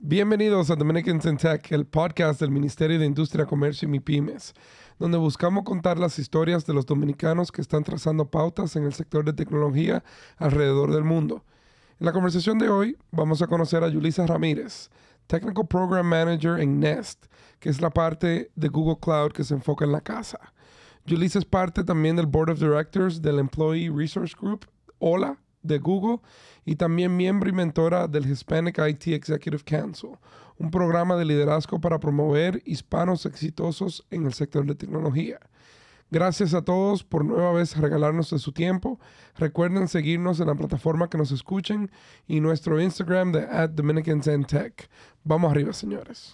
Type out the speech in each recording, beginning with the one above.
Bienvenidos a Dominicans in Tech, el podcast del Ministerio de Industria, Comercio y MIPYMES, donde buscamos contar las historias de los dominicanos que están trazando pautas en el sector de tecnología alrededor del mundo. En la conversación de hoy vamos a conocer a Yulisa Ramírez, Technical Program Manager en Nest, que es la parte de Google Cloud que se enfoca en la casa. Yulisa es parte también del Board of Directors del Employee Resource Group, OLA, de Google, y también miembro y mentora del Hispanic IT Executive Council, un programa de liderazgo para promover hispanos exitosos en el sector de tecnología. Gracias a todos por nueva vez regalarnos de su tiempo. Recuerden seguirnos en la plataforma que nos escuchen y nuestro Instagram de @DominicansInTech. Vamos arriba, señores.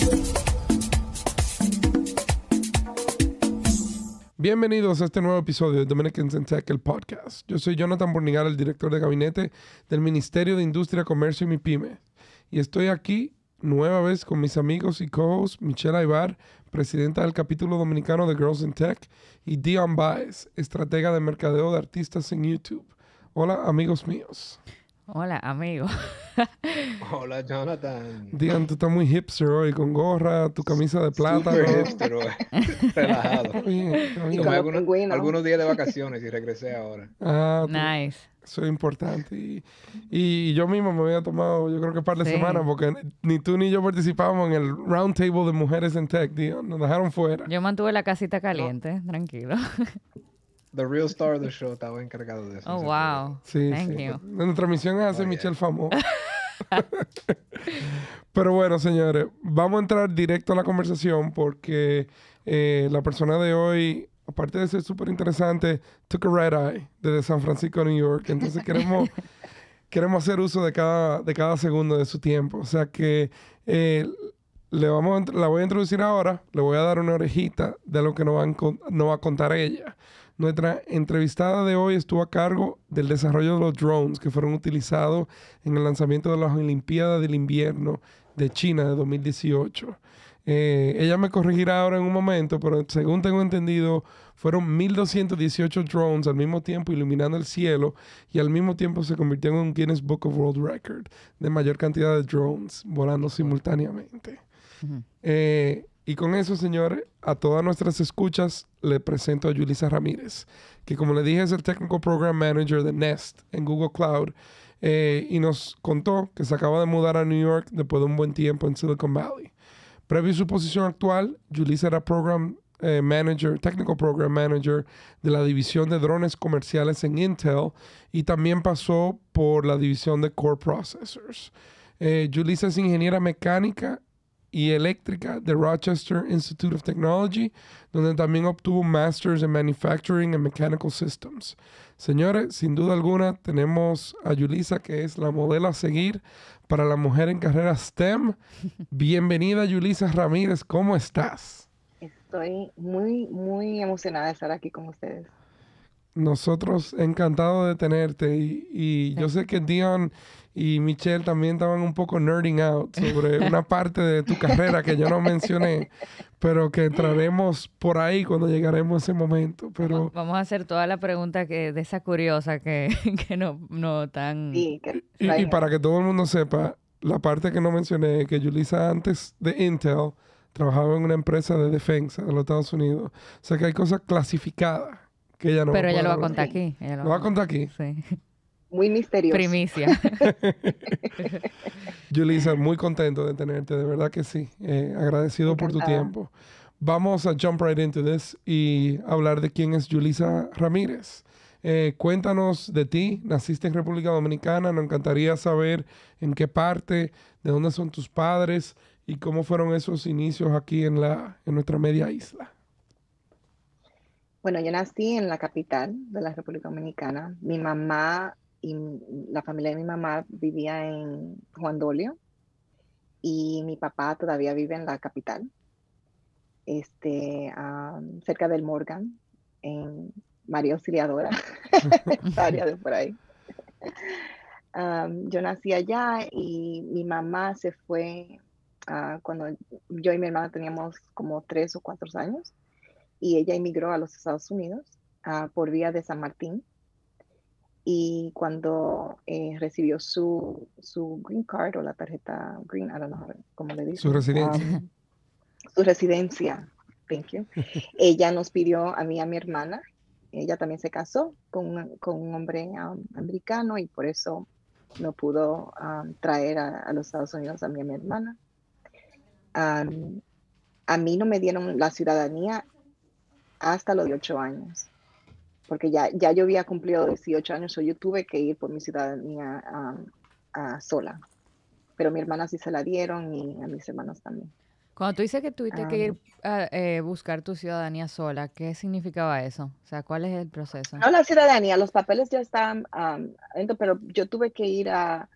Bienvenidos a este nuevo episodio de Dominicans in Tech, el podcast. Yo soy Jonathan Bornigal, el director de gabinete del Ministerio de Industria, Comercio y MIPYME. Y estoy aquí nueva vez con mis amigos y co-hosts Michelle Aybar, presidenta del capítulo dominicano de Girls in Tech, y Dion Baez, estratega de mercadeo de artistas en YouTube. Hola, amigos míos. Hola, amigo. Hola, Jonathan. Dion, tú estás muy hipster hoy, con gorra, tu camisa de plátano. Super hipster, relajado. Está bien, está bien. Tomé algunos días de vacaciones y regresé ahora. Nice. Eso es importante. Y yo mismo me había tomado, yo creo que un par de semanas, porque ni tú ni yo participábamos en el round table de mujeres en tech, tío. Nos dejaron fuera. Yo mantuve la casita caliente, tranquilo. The real star of the show estaba encargado de eso. Oh, wow. Sí, Thank sí. you. Nuestra misión es hacer Michelle famosa. Pero bueno, señores, vamos a entrar directo a la conversación porque la persona de hoy, aparte de ser súper interesante, took a red eye desde San Francisco a New York. Entonces queremos hacer uso de cada segundo de su tiempo. O sea que la voy a introducir ahora. Le voy a dar una orejita de lo que nos va a contar ella. Nuestra entrevistada de hoy estuvo a cargo del desarrollo de los drones que fueron utilizados en el lanzamiento de las Olimpiadas del Invierno de China de 2018. Ella me corregirá ahora en un momento, pero según tengo entendido, fueron 1,218 drones al mismo tiempo iluminando el cielo y al mismo tiempo se convirtió en un Guinness Book of World Record de mayor cantidad de drones volando simultáneamente. Y con eso, señores, a todas nuestras escuchas, le presento a Yulisa Ramírez, que como le dije es el Technical Program Manager de Nest en Google Cloud, y nos contó que se acaba de mudar a New York después de un buen tiempo en Silicon Valley. Previo a su posición actual, Yulisa era Technical Program Manager de la división de drones comerciales en Intel y también pasó por la división de Core Processors. Yulisa es ingeniera mecánica y eléctrica de Rochester Institute of Technology, donde también obtuvo un Masters in Manufacturing and Mechanical Systems. Señores, sin duda alguna, tenemos a Yulisa, que es la modelo a seguir para la mujer en carrera STEM. Bienvenida, Yulisa Ramírez. ¿Cómo estás? Estoy muy, muy emocionada de estar aquí con ustedes. Nosotros encantados de tenerte. Y yo sé que Dion y Michelle también estaban un poco nerding out sobre una parte de tu carrera que yo no mencioné, pero que entraremos por ahí cuando llegaremos a ese momento. Pero vamos a hacer toda la pregunta de esa curiosa que no tan... Sí, y para que todo el mundo sepa, la parte que no mencioné, que Yulisa antes de Intel trabajaba en una empresa de defensa de los Estados Unidos. O sea que hay cosas clasificadas que ella no Pero ella lo va a hablar. contar aquí. ¿Lo va a contar aquí? Sí. Muy misterioso. Primicia. Yulisa, muy contento de tenerte, de verdad que sí. Agradecido por tu tiempo. Vamos a jump right into this y hablar de quién es Yulisa Ramírez. Cuéntanos de ti. Naciste en República Dominicana. Nos encantaría saber en qué parte, de dónde son tus padres y cómo fueron esos inicios aquí en nuestra media isla. Bueno, yo nací en la capital de la República Dominicana. Mi mamá y la familia de mi mamá vivía en Juan Dolio y mi papá todavía vive en la capital, cerca del Morgan, en María Auxiliadora, esa área de por ahí. Yo nací allá y mi mamá se fue cuando yo y mi hermana teníamos como 3 o 4 años y ella emigró a los Estados Unidos por vía de San Martín. Y cuando recibió su green card o la tarjeta green, I don't know cómo le Su dicen, residencia. su residencia, thank you, ella nos pidió a mí y a mi hermana, ella también se casó con un hombre americano y por eso no pudo traer a los Estados Unidos a mí y a mi hermana. A mí no me dieron la ciudadanía hasta los 18 años, porque ya yo había cumplido 18 años, o yo tuve que ir por mi ciudadanía sola, pero a mi hermana sí se la dieron y a mis hermanos también. Cuando tú dices que tuviste que Um, ir a buscar tu ciudadanía sola, ¿qué significaba eso? O sea, ¿cuál es el proceso? no la ciudadanía, los papeles ya están adentro, pero yo tuve que ir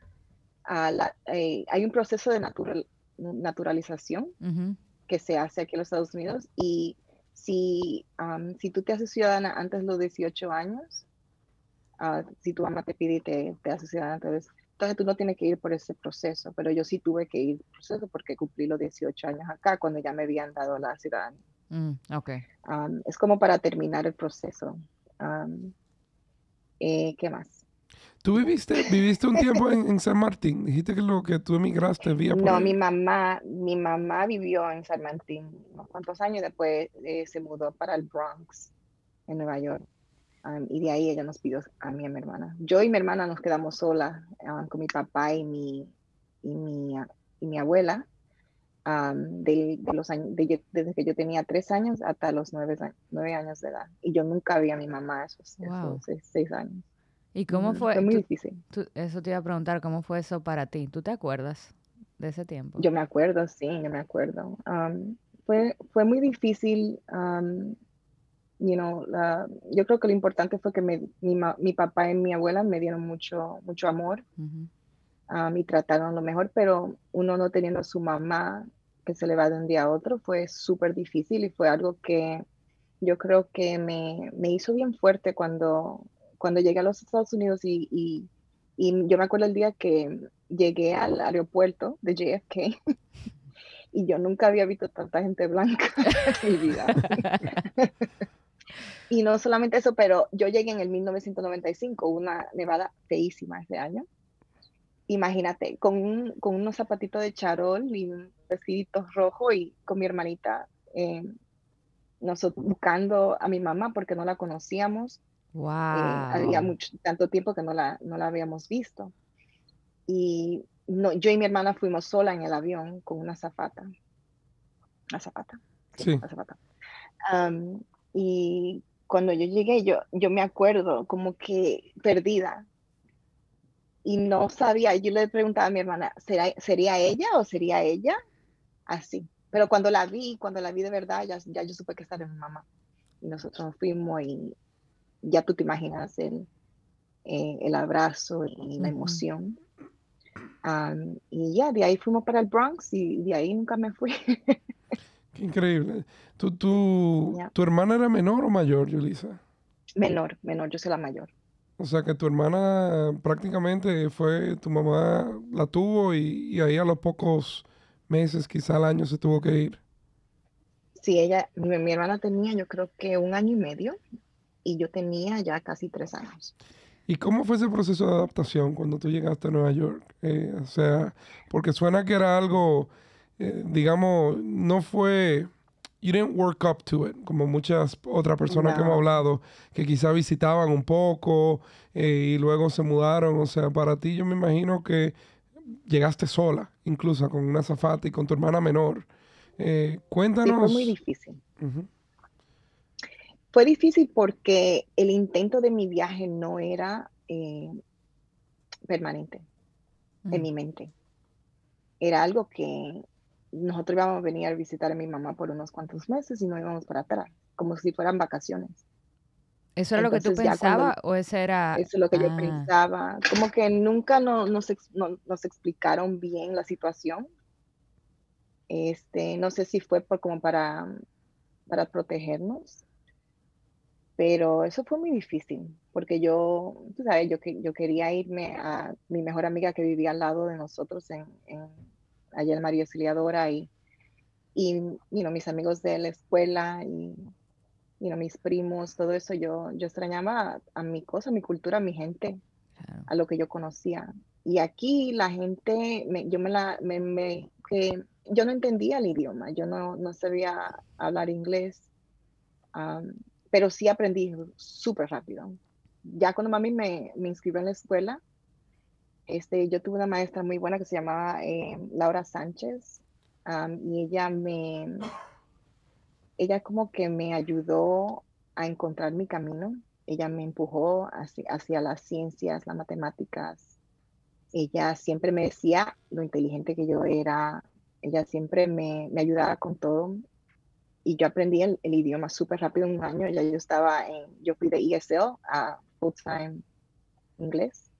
hay un proceso de naturalización Ujú. que se hace aquí en los Estados Unidos y si tú te haces ciudadana antes de los 18 años, si tu mamá te pide y te hace ciudadana, entonces tú no tienes que ir por ese proceso, pero yo sí tuve que ir por el proceso porque cumplí los 18 años acá cuando ya me habían dado la ciudadanía. Ok. Es como para terminar el proceso. Um, ¿Qué más? ¿Tú viviste un tiempo en San Martín? Dijiste que lo que tú emigraste vía por No, ahí. mi mamá vivió en San Martín unos cuantos años, después se mudó para el Bronx, en Nueva York. Y de ahí ella nos pidió a mí y a mi hermana. Yo y mi hermana nos quedamos solas con mi papá y mi abuela de los años, desde que yo tenía 3 años hasta los 9 años de edad. Y yo nunca vi a mi mamá Wow. esos 6 años. ¿Y cómo Fue fue? muy difícil. Eso te iba a preguntar, ¿cómo fue eso para ti? ¿Tú te acuerdas de ese tiempo? Yo me acuerdo, sí, yo me acuerdo. Fue muy difícil. Yo creo que lo importante fue que mi papá y mi abuela me dieron mucho, mucho amor Ujú. y trataron lo mejor, pero uno no teniendo a su mamá que se le va de un día a otro fue súper difícil y fue algo que yo creo que me hizo bien fuerte cuando llegué a los Estados Unidos y yo me acuerdo el día que llegué al aeropuerto de JFK y yo nunca había visto tanta gente blanca en mi vida. Y no solamente eso, pero yo llegué en el 1995, una nevada feísima ese año. Imagínate, con unos zapatitos de charol y un vestidito rojo y con mi hermanita nosotros buscando a mi mamá porque no la conocíamos. Había Wow. tanto tiempo que no la habíamos visto. Y no, yo y mi hermana fuimos sola en el avión con una azafata. Azafata, sí, Sí. azafata. Y cuando yo llegué, yo me acuerdo como que perdida y no sabía, yo le preguntaba a mi hermana, ¿sería ella o sería ella? Así. Pero cuando la vi de verdad, ya yo supe que esta era mi mamá. Y nosotros nos fuimos y ya tú te imaginas el abrazo y la Ujú. emoción. Y ya, de ahí fuimos para el Bronx y de ahí nunca me fui. Qué increíble. Ya. ¿Tu hermana era menor o mayor, Yulisa? Menor, yo soy la mayor. O sea que tu hermana prácticamente fue, tu mamá la tuvo y ahí a los pocos meses, quizá al año, se tuvo que ir. Sí, mi hermana tenía yo creo que 1 año y medio y yo tenía ya casi 3 años. ¿Y cómo fue ese proceso de adaptación cuando tú llegaste a Nueva York? O sea, porque suena que era algo, digamos, no fue, you didn't work up to it, como muchas otras personas que hemos No, hablado, que quizá visitaban un poco y luego se mudaron. O sea, para ti yo me imagino que llegaste sola, incluso con una azafata y con tu hermana menor. sí fue muy Cuéntanos. difícil. Ujú. Fue difícil porque el intento de mi viaje no era permanente en Mm. mi mente. Era algo que nosotros íbamos a venir a visitar a mi mamá por unos cuantos meses y no íbamos para atrás, como si fueran vacaciones. ¿Eso era lo que tú Entonces ya cuando pensabas o ese era... eso es lo que yo Ah, pensaba, como que nunca nos explicaron bien la situación. No sé si fue como para protegernos, pero eso fue muy difícil, porque tú sabes, yo quería irme a mi mejor amiga que vivía al lado de nosotros allá en María Auxiliadora y mis amigos de la escuela mis primos, todo eso, yo extrañaba a mi cosa, a mi cultura, a mi gente, Claro. a lo que yo conocía. Y aquí la gente, que yo no entendía el idioma, yo no sabía hablar inglés, am, pero sí aprendí súper rápido. Ya cuando mami me inscribió en la escuela, yo tuve una maestra muy buena que se llamaba Laura Sánchez, y ella como que me ayudó a encontrar mi camino. Ella me empujó hacia las ciencias, las matemáticas. Ella siempre me decía lo inteligente que yo era. Ella siempre me ayudaba con todo. Y yo aprendí el idioma súper rápido en un año. Ya yo fui de ESL a full time inglés.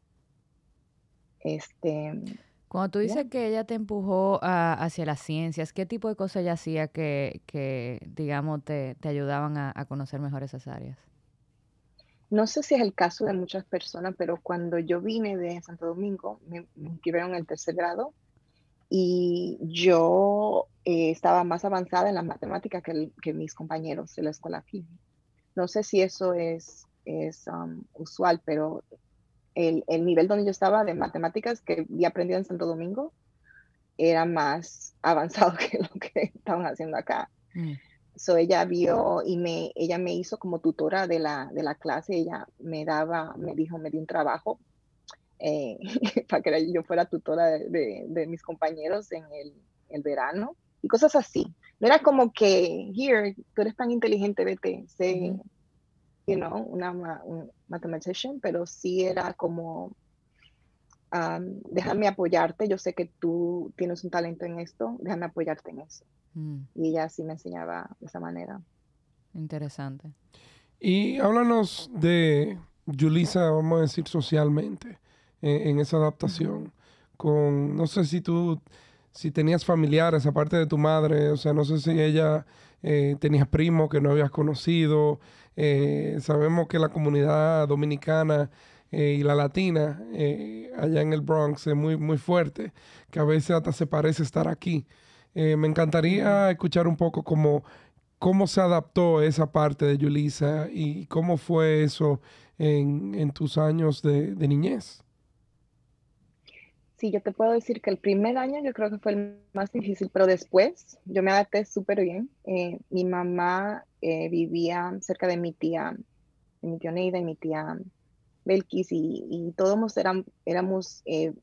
Este, Cuando tú ya. dices que ella te empujó hacia las ciencias, ¿qué tipo de cosas ella hacía que digamos, te ayudaban a conocer mejor esas áreas? No sé si es el caso de muchas personas, pero cuando yo vine de Santo Domingo, me inscribieron en el tercer grado y yo estaba más avanzada en las matemáticas que mis compañeros de la escuela aquí. No sé si eso es usual, pero el nivel donde yo estaba de matemáticas que había aprendido en Santo Domingo era más avanzado que lo que estaban haciendo acá. Mm. So ella vio y ella me hizo como tutora de la clase. Ella me dio un trabajo eh, para que yo fuera tutora de mis compañeros en el verano y cosas así. No era como que, here, tú eres tan inteligente, vete, sé, Ujú. un mathematician, pero sí era como, déjame apoyarte, yo sé que tú tienes un talento en esto, déjame apoyarte en eso. Mm. Y ella sí me enseñaba de esa manera. Interesante. Y háblanos de Yulisa, vamos a decir socialmente, en esa adaptación. No sé si tenías familiares aparte de tu madre, o sea, no sé si ella tenías primos que no habías conocido. Sabemos que la comunidad dominicana y la latina allá en el Bronx es muy, muy fuerte, que a veces hasta se parece estar aquí. Me encantaría escuchar un poco cómo se adaptó esa parte de Yulisa y cómo fue eso en tus años de niñez. Sí, yo te puedo decir que el primer año yo creo que fue el más difícil, pero después yo me adapté súper bien. Mi mamá vivía cerca de mi tía Neida y mi tía Belkis, y todos éramos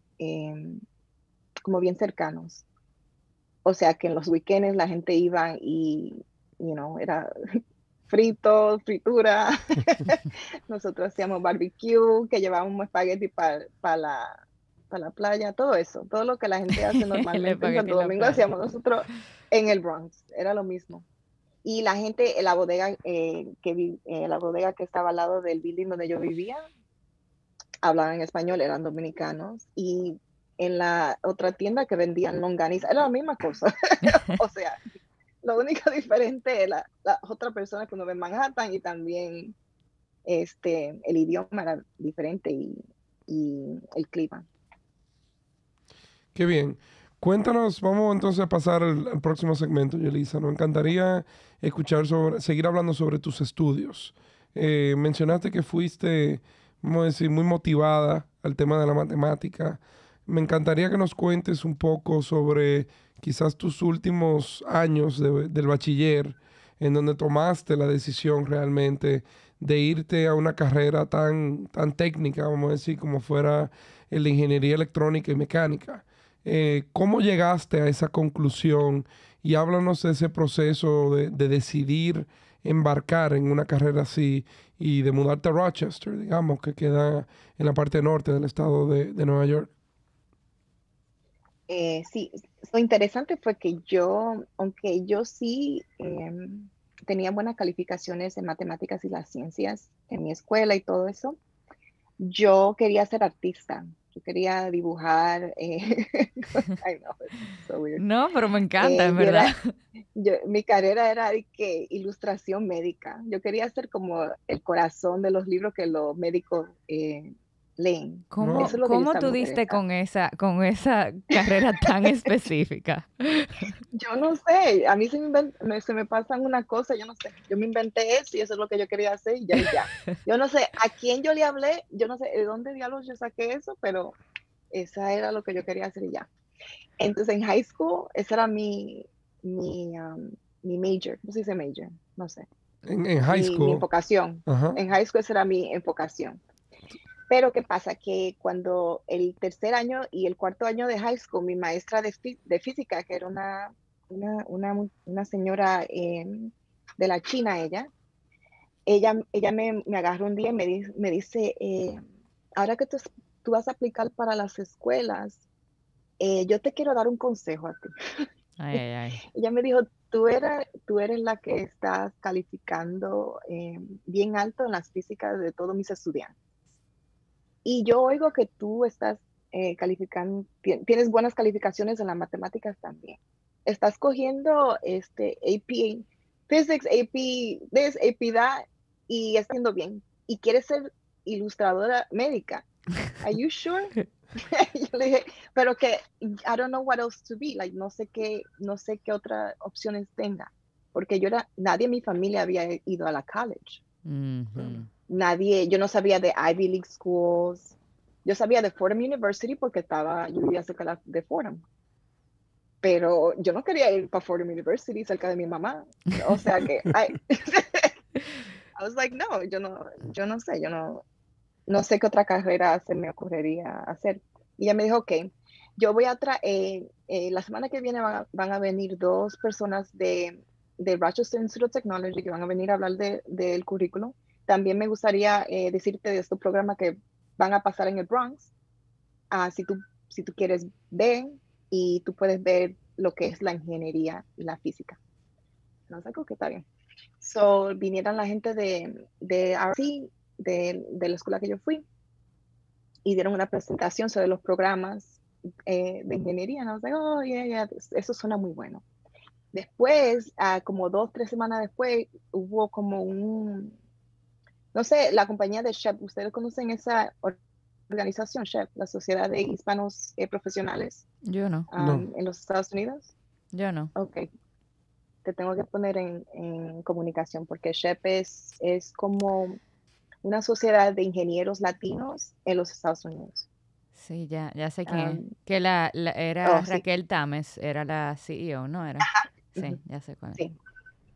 como bien cercanos. O sea que en los weekends la gente iba y, era fritos, fritura. Nosotros hacíamos barbecue, que llevábamos espagueti para la playa, todo eso, todo lo que la gente hace El normalmente en espagueti Santo en la Domingo playa. hacíamos nosotros en el Bronx, era lo mismo. Y la gente, en la bodega, la bodega que estaba al lado del building donde yo vivía, hablaban en español, eran dominicanos. Y en la otra tienda que vendían longaniza, era la misma cosa. O sea, lo único diferente es la otra persona que uno ve en Manhattan, y también el idioma era diferente y el clima. Qué bien. Cuéntanos, vamos entonces a pasar al próximo segmento, Yelisa. Nos encantaría seguir hablando sobre tus estudios. Mencionaste que fuiste, vamos a decir, muy motivada al tema de la matemática. Me encantaría que nos cuentes un poco sobre quizás tus últimos años del bachiller, en donde tomaste la decisión realmente de irte a una carrera tan técnica, vamos a decir, como fuera el de ingeniería electrónica y mecánica. ¿Cómo llegaste a esa conclusión? Y háblanos de ese proceso de decidir embarcar en una carrera así y de mudarte a Rochester, digamos, que queda en la parte norte del estado de Nueva York. Sí, lo interesante fue que aunque yo sí tenía buenas calificaciones en matemáticas y las ciencias en mi escuela y todo eso, yo quería ser artista. Yo quería dibujar. I know, it's so weird. No, pero me encanta, en Yo verdad. mi carrera era de que ilustración médica. Yo quería ser como el corazón de los libros que los médicos leen. No. Eso es lo que yo ¿Cómo estaba tú diste interesada. con esa carrera tan específica? Yo no sé, a mí se me pasan una cosa, yo no sé. Yo me inventé eso y eso es lo que yo quería hacer y ya. Yo no sé a quién yo le hablé, yo no sé de dónde diablos yo saqué eso, pero esa era lo que yo quería hacer y ya. Entonces en high school, esa era mi major. ¿Cómo se dice major? No sé. En high Mi school. enfocación. Ajá. En high school esa era mi enfocación. Pero ¿qué pasa? Que cuando el tercer año y el cuarto año de high school, mi maestra de física, que era una señora de la China, ella me agarró un día y me dice, ahora que tú vas a aplicar para las escuelas, yo te quiero dar un consejo a ti. Ay, ay, ay. Ella me dijo, tú eres la que estás calificando bien alto en las físicas de todos mis estudiantes. Y yo oigo que tú estás calificando, tienes buenas calificaciones en las matemáticas también. Estás cogiendo AP Physics, AP this, AP that, y estás haciendo bien. Y quieres ser ilustradora médica. Are you sure? Yo le dije, pero que I don't know what else to be, like no sé qué otras opciones tenga, porque nadie en mi familia había ido a la college. Ujú. Nadie, yo no sabía de Ivy League schools. Yo sabía de Fordham University porque yo vivía cerca de Fordham. Pero yo no quería ir para Fordham University cerca de mi mamá. O sea que, I was like, no, yo no sé, no sé qué otra carrera se me ocurriría hacer. Y ella me dijo, ok, yo voy a traer, la semana que viene van a venir dos personas de Rochester Institute of Technology que van a venir a hablar del currículum. También me gustaría decirte de estos programas que van a pasar en el Bronx. Si tú quieres ver y tú puedes ver lo que es la ingeniería y la física. No sé, creo que está bien. So, vinieron la gente de RC, de la escuela que yo fui, y dieron una presentación sobre los programas de ingeniería. Y I was like, oh, yeah, eso suena muy bueno. Después, como 2-3 semanas después, hubo como no sé, la compañía de SHEP, ¿ustedes conocen esa organización SHEP, la Sociedad de Hispanos Profesionales Yo no, No. en los Estados Unidos? yo no. Ok, te tengo que poner en comunicación porque SHEP es como una sociedad de ingenieros latinos en los Estados Unidos. Sí, ya sé quién es. Um, Que era sí. Raquel Tames, era la CEO, ¿no era? Sí, Ujú, ya sé cuál es. sí.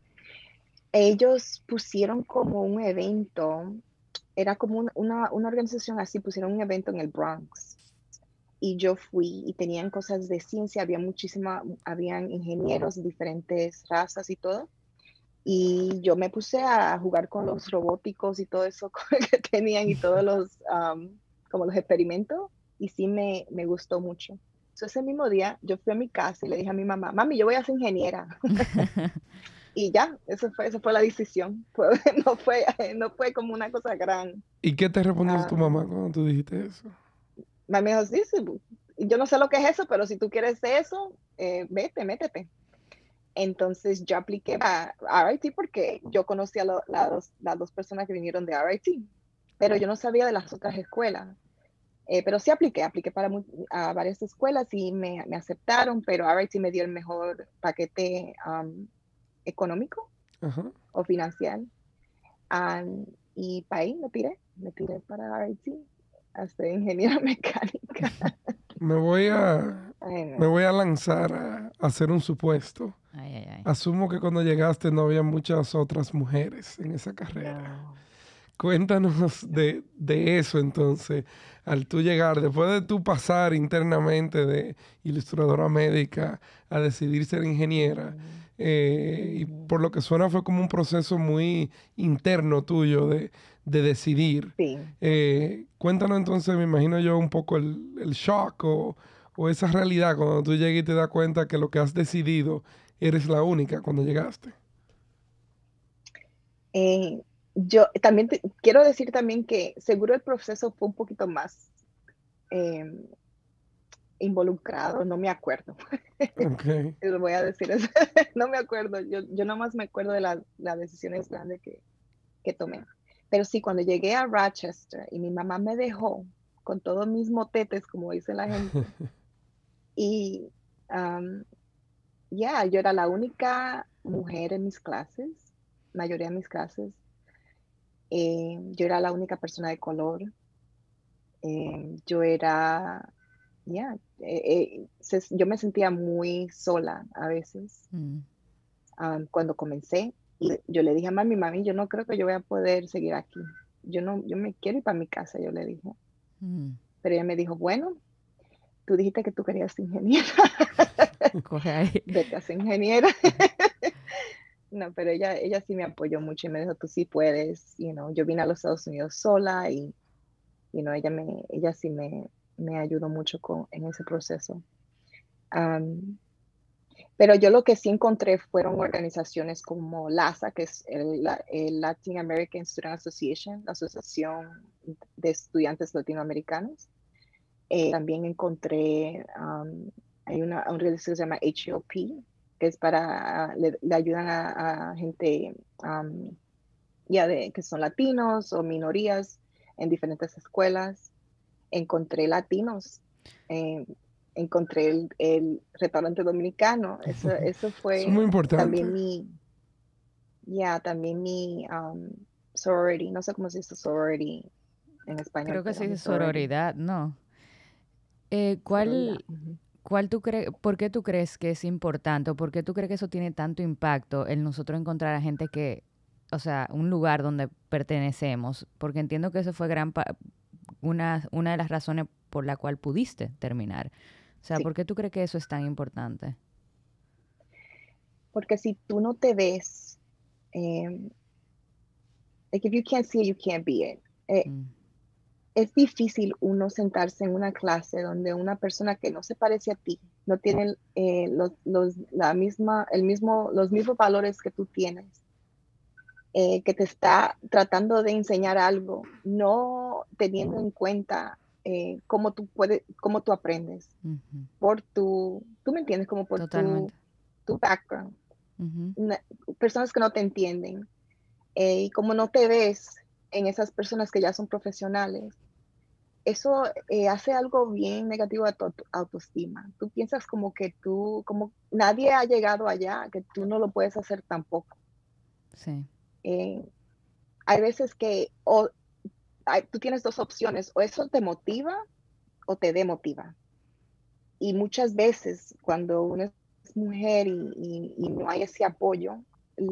Ellos pusieron como un evento, era como una organización así, pusieron un evento en el Bronx. Y yo fui y tenían cosas de ciencia, habían ingenieros de diferentes razas y todo. Y yo me puse a jugar con los robóticos y todo eso que tenían y todos como los experimentos. Y sí me gustó mucho. Entonces ese mismo día yo fui a mi casa y le dije a mi mamá, mami, yo voy a ser ingeniera. Y ya, esa fue la decisión. No fue como una cosa gran. ¿Y qué te respondió tu Um, mamá cuando tú dijiste eso? Mami dijo, sí, yo no sé lo que es eso, pero si tú quieres eso, métete. Entonces yo apliqué a RIT porque yo conocí a las dos personas que vinieron de RIT, pero yo no sabía de las otras escuelas. Pero sí apliqué a varias escuelas y me aceptaron, pero RIT me dio el mejor paquete económico Ajá. o financiero. Y para ahí me tiré para RIT a ser ingeniera mecánica. Me voy a, Ay, me no. voy a lanzar a hacer un supuesto. Ay, ay, ay. Asumo que cuando llegaste no había muchas otras mujeres en esa carrera. No. Cuéntanos de eso entonces, al tú llegar, después de tú pasar internamente de ilustradora médica a decidir ser ingeniera, y por lo que suena fue como un proceso muy interno tuyo de decidir. Sí. Cuéntanos entonces, me imagino yo, un poco el shock o esa realidad cuando tú llegas y te das cuenta que lo que has decidido eres la única cuando llegaste. Yo también quiero decir también que seguro el proceso fue un poquito más involucrado, no me acuerdo. Ok. Les voy a decir eso. No me acuerdo, yo nomás me acuerdo de las decisiones grandes que tomé. Pero sí, cuando llegué a Rochester y mi mamá me dejó, con todos mis motetes, como dice la gente. Y yo era la única mujer en mis clases, mayoría de mis clases. Yo era la única persona de color. Yo era, yo me sentía muy sola a veces cuando comencé. Y yo le dije a mami, yo no creo que yo voy a poder seguir aquí. Yo me quiero ir para mi casa, yo le dije. Pero ella me dijo, bueno, tú dijiste que tú querías ser ingeniera. Coge ahí. Vete a ser ingeniera. No, pero ella sí me apoyó mucho y me dijo, tú sí puedes. Yo vine a los Estados Unidos sola y ella sí me ayudó mucho en ese proceso. Pero yo lo que sí encontré fueron organizaciones como LASA, que es el Latin American Student Association, la Asociación de Estudiantes Latinoamericanos. También encontré, hay una organización que se llama HEOP, que es le ayudan a gente que son latinos o minorías en diferentes escuelas. Encontré latinos, encontré el restaurante dominicano. Eso Eso es fue muy importante. también mi sorority, no sé cómo se dice sorority en español. Creo que se pero mi dice sorority. sororidad, ¿no? Sororidad, ¿Por qué tú crees que es importante o por qué tú crees que eso tiene tanto impacto en nosotros encontrar a gente que, o sea, un lugar donde pertenecemos? Porque entiendo que eso fue una de las razones por la cual pudiste terminar. O sea, Sí, ¿por qué tú crees que eso es tan importante? porque si tú no te ves, like if you can't see it, you can't be it. Mm, Es difícil uno sentarse en una clase donde una persona que no se parece a ti, no tiene los mismos valores que tú tienes, que te está tratando de enseñar algo, no teniendo en cuenta cómo tú aprendes, ujú. tú me entiendes, como por Totalmente. tu background. Ujú. Personas que no te entienden, y como no te ves en esas personas que ya son profesionales, eso hace algo bien negativo a tu autoestima. Tú piensas como nadie ha llegado allá, que tú no lo puedes hacer tampoco. Sí, Eh, Hay veces que tú tienes dos opciones, o eso te motiva o te demotiva. Y muchas veces cuando uno es mujer y no hay ese apoyo,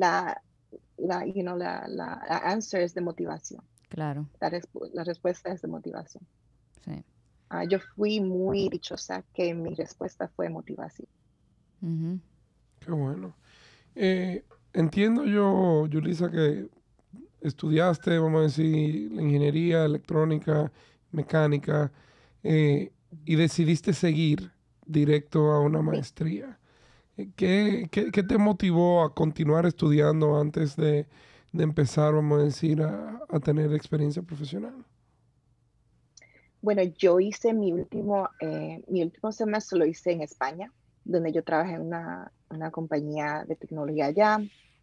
la answer es de motivación. claro. La respuesta es de motivación. Sí. Yo fui muy dichosa que mi respuesta fue motivación. Ujú. Qué bueno. Entiendo yo, Yulisa, que estudiaste, vamos a decir, la ingeniería electrónica, mecánica, y decidiste seguir directo a una Sí. maestría. ¿Qué te motivó a continuar estudiando antes de empezar, vamos a decir, a tener experiencia profesional? Bueno, yo hice mi último semestre lo hice en España, donde yo trabajé en una compañía de tecnología allá.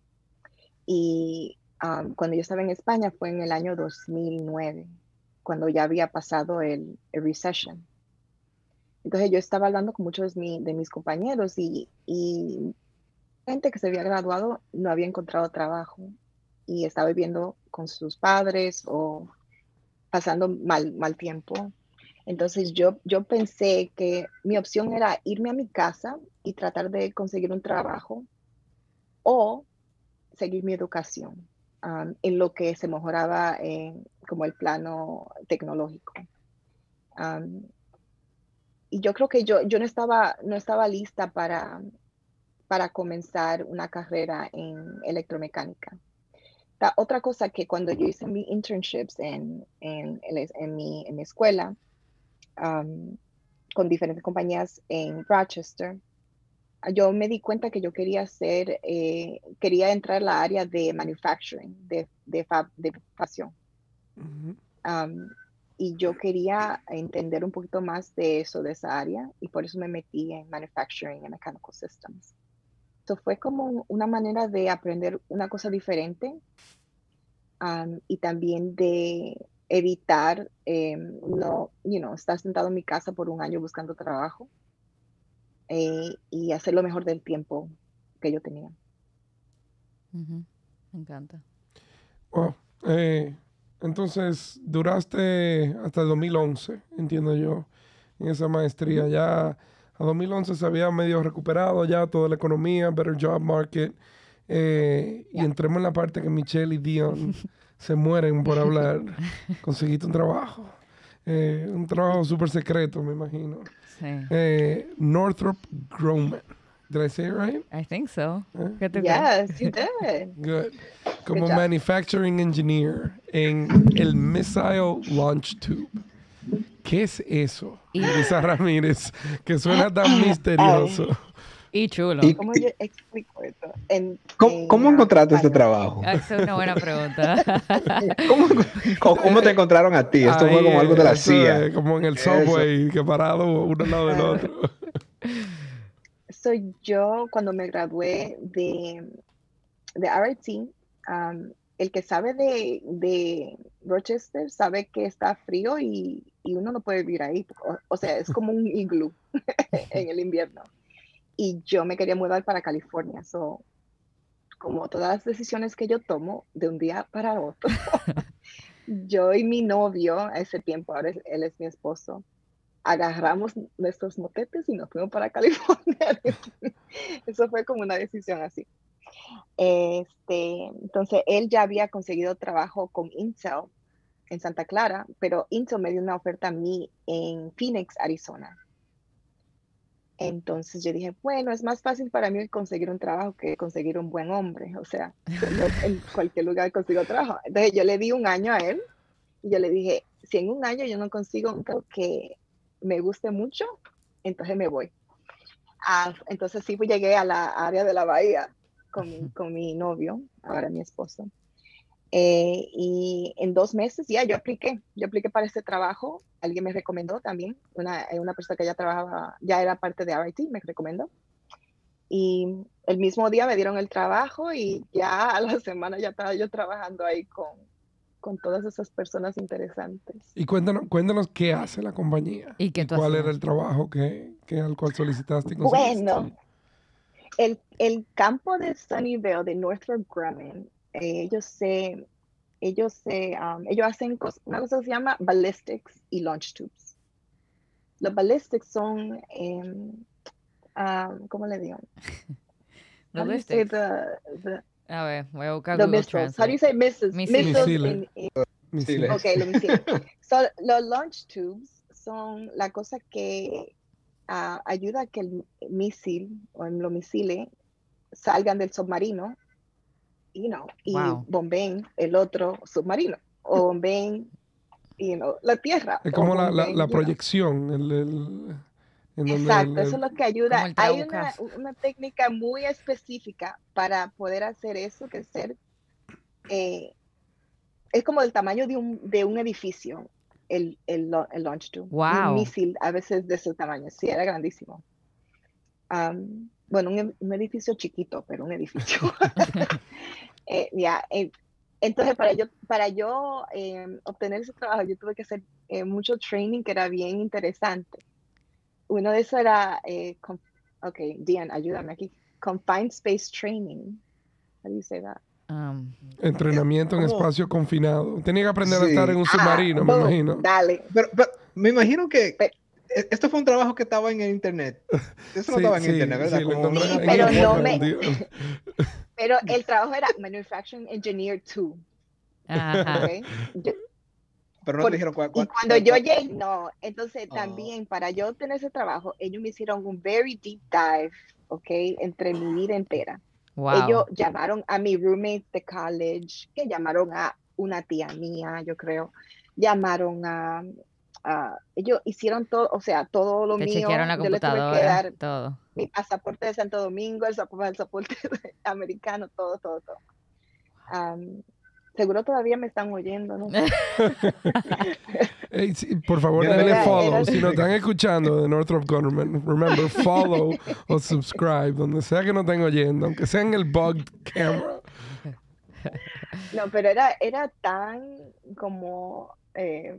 Y cuando yo estaba en España fue en el año 2009, cuando ya había pasado el recession. Entonces yo estaba hablando con muchos de mis compañeros y gente que se había graduado no había encontrado trabajo y estaba viviendo con sus padres o pasando mal tiempo. Entonces yo pensé que mi opción era irme a mi casa y tratar de conseguir un trabajo o seguir mi educación en lo que se mejoraba como el plano tecnológico. Um, y yo creo que yo no estaba lista para comenzar una carrera en electromecánica. Otra cosa que cuando yo hice mis internships en mi escuela, um, con diferentes compañías en Rochester, yo me di cuenta que yo quería entrar a la área de manufacturing, de fabricación. Ujú. Um, y yo quería entender un poquito más de eso, de esa área, y por eso me metí en manufacturing and mechanical systems. Esto fue como una manera de aprender una cosa diferente, y también evitar no, estar sentado en mi casa por un año buscando trabajo y hacer lo mejor del tiempo que yo tenía. Ujú. Me encanta. Wow. Entonces, duraste hasta el 2011, entiendo yo, en esa maestría. Ya a 2011 se había medio recuperado ya toda la economía, better job market. Y entremos en la parte que Michelle y Dion se mueren por hablar. Conseguiste un trabajo súper secreto, me imagino. Sí. Northrop Grumman. Did I say it right? I think so. ¿Eh? ¿Qué tú crees? Yes, you did. Good. Como Good job. manufacturing engineer en el Missile Launch Tube. ¿Qué es eso? Lisa Ramírez, que suena tan misterioso. Y chulo. ¿Cómo yo explico esto? ¿Cómo encontraste este español? trabajo? Esa es una buena pregunta. ¿Cómo te encontraron a ti? Esto fue como algo de la Eso CIA. es como en el subway, que parado uno al lado del otro. Soy yo cuando me gradué de RIT. El que sabe de Rochester sabe que está frío y uno no puede vivir ahí. O sea, es como un iglú en el invierno. Y yo me quería mudar para California. So, como todas las decisiones que yo tomo de un día para otro, yo y mi novio, a ese tiempo, ahora él es mi esposo, agarramos nuestros motetes y nos fuimos para California. Eso fue como una decisión así. Entonces, él ya había conseguido trabajo con Intel en Santa Clara, pero Intel me dio una oferta a mí en Phoenix, Arizona. Entonces yo dije, bueno, es más fácil para mí conseguir un trabajo que conseguir un buen hombre. O sea, yo en cualquier lugar consigo trabajo. Entonces yo le di un año a él y yo le dije, si en un año yo no consigo un trabajo que me guste mucho, entonces me voy. Entonces sí, pues llegué a la área de la bahía con mi novio, ahora mi esposo. Y en 2 meses ya yo apliqué para este trabajo. Alguien me recomendó también, una persona que ya trabajaba, ya era parte de RIT, me recomendó. Y el mismo día me dieron el trabajo y ya a la semana ya estaba yo trabajando ahí con todas esas personas interesantes. Y cuéntanos qué hace la compañía. ¿Y qué tú cuál hacías? era el trabajo al cual solicitaste y conseguiste. Bueno, el campo de Sunnyvale, de Northrop Grumman, ellos hacen una cosa que se llama ballistics y launch tubes. Los ballistics son, ¿cómo le digo? Ballistics. The A ver, voy a buscar the Google missiles. How do you Translate. say missiles? Misiles. Misiles. Okay, los misiles. So, los launch tubes son la cosa que ayuda a que el misil o los misiles salgan del submarino y Wow. bombeen el otro submarino o bombeen la tierra. Es como o la bombeen, proyección. En donde Exacto, eso es lo que ayuda. Como el Hay trabucazo. una técnica muy específica para poder hacer eso, que es como del tamaño de un edificio, el launch tube. Wow. Y un misil a veces de ese tamaño, sí, era grandísimo. Bueno, un edificio chiquito, pero un edificio. Entonces, para yo obtener ese trabajo, yo tuve que hacer mucho training que era bien interesante. Uno de esos era, Dian, ayúdame aquí. Confined Space Training. How do you say that? Entrenamiento en ¿Cómo? espacio confinado. Tenía que aprender a Sí. estar en un submarino, me boom, imagino. Dale. Pero me imagino que Pe- esto fue un trabajo que estaba en el internet. Eso no Sí, estaba en sí, internet, ¿verdad? sí, lo Como encontré Sí, en pero el no portal, me- tío. Pero el trabajo era Manufacturing Engineer 2. Ajá. ¿Okay? Pero no te dijeron cuál. Y cuando yo llegué, no. Entonces, Ah. también para yo tener ese trabajo, ellos me hicieron un very deep dive, ¿ok? Entre mi vida entera. Wow. Ellos llamaron a mi roommate de college, que llamaron a una tía mía, yo creo. Llamaron ellos hicieron todo, o sea, todo lo Te mío. chequearon la Yo le tuve que computadora, dar todo. mi pasaporte de Santo Domingo, el pasaporte americano, todo. Seguro todavía me están oyendo, ¿no? Ey, sí, por favor, Yo denle era- follow. era- Si nos están escuchando de Northrop Grumman, remember, follow o subscribe, donde sea que nos estén oyendo, aunque sea en el bugged camera. No, pero era tan como eh,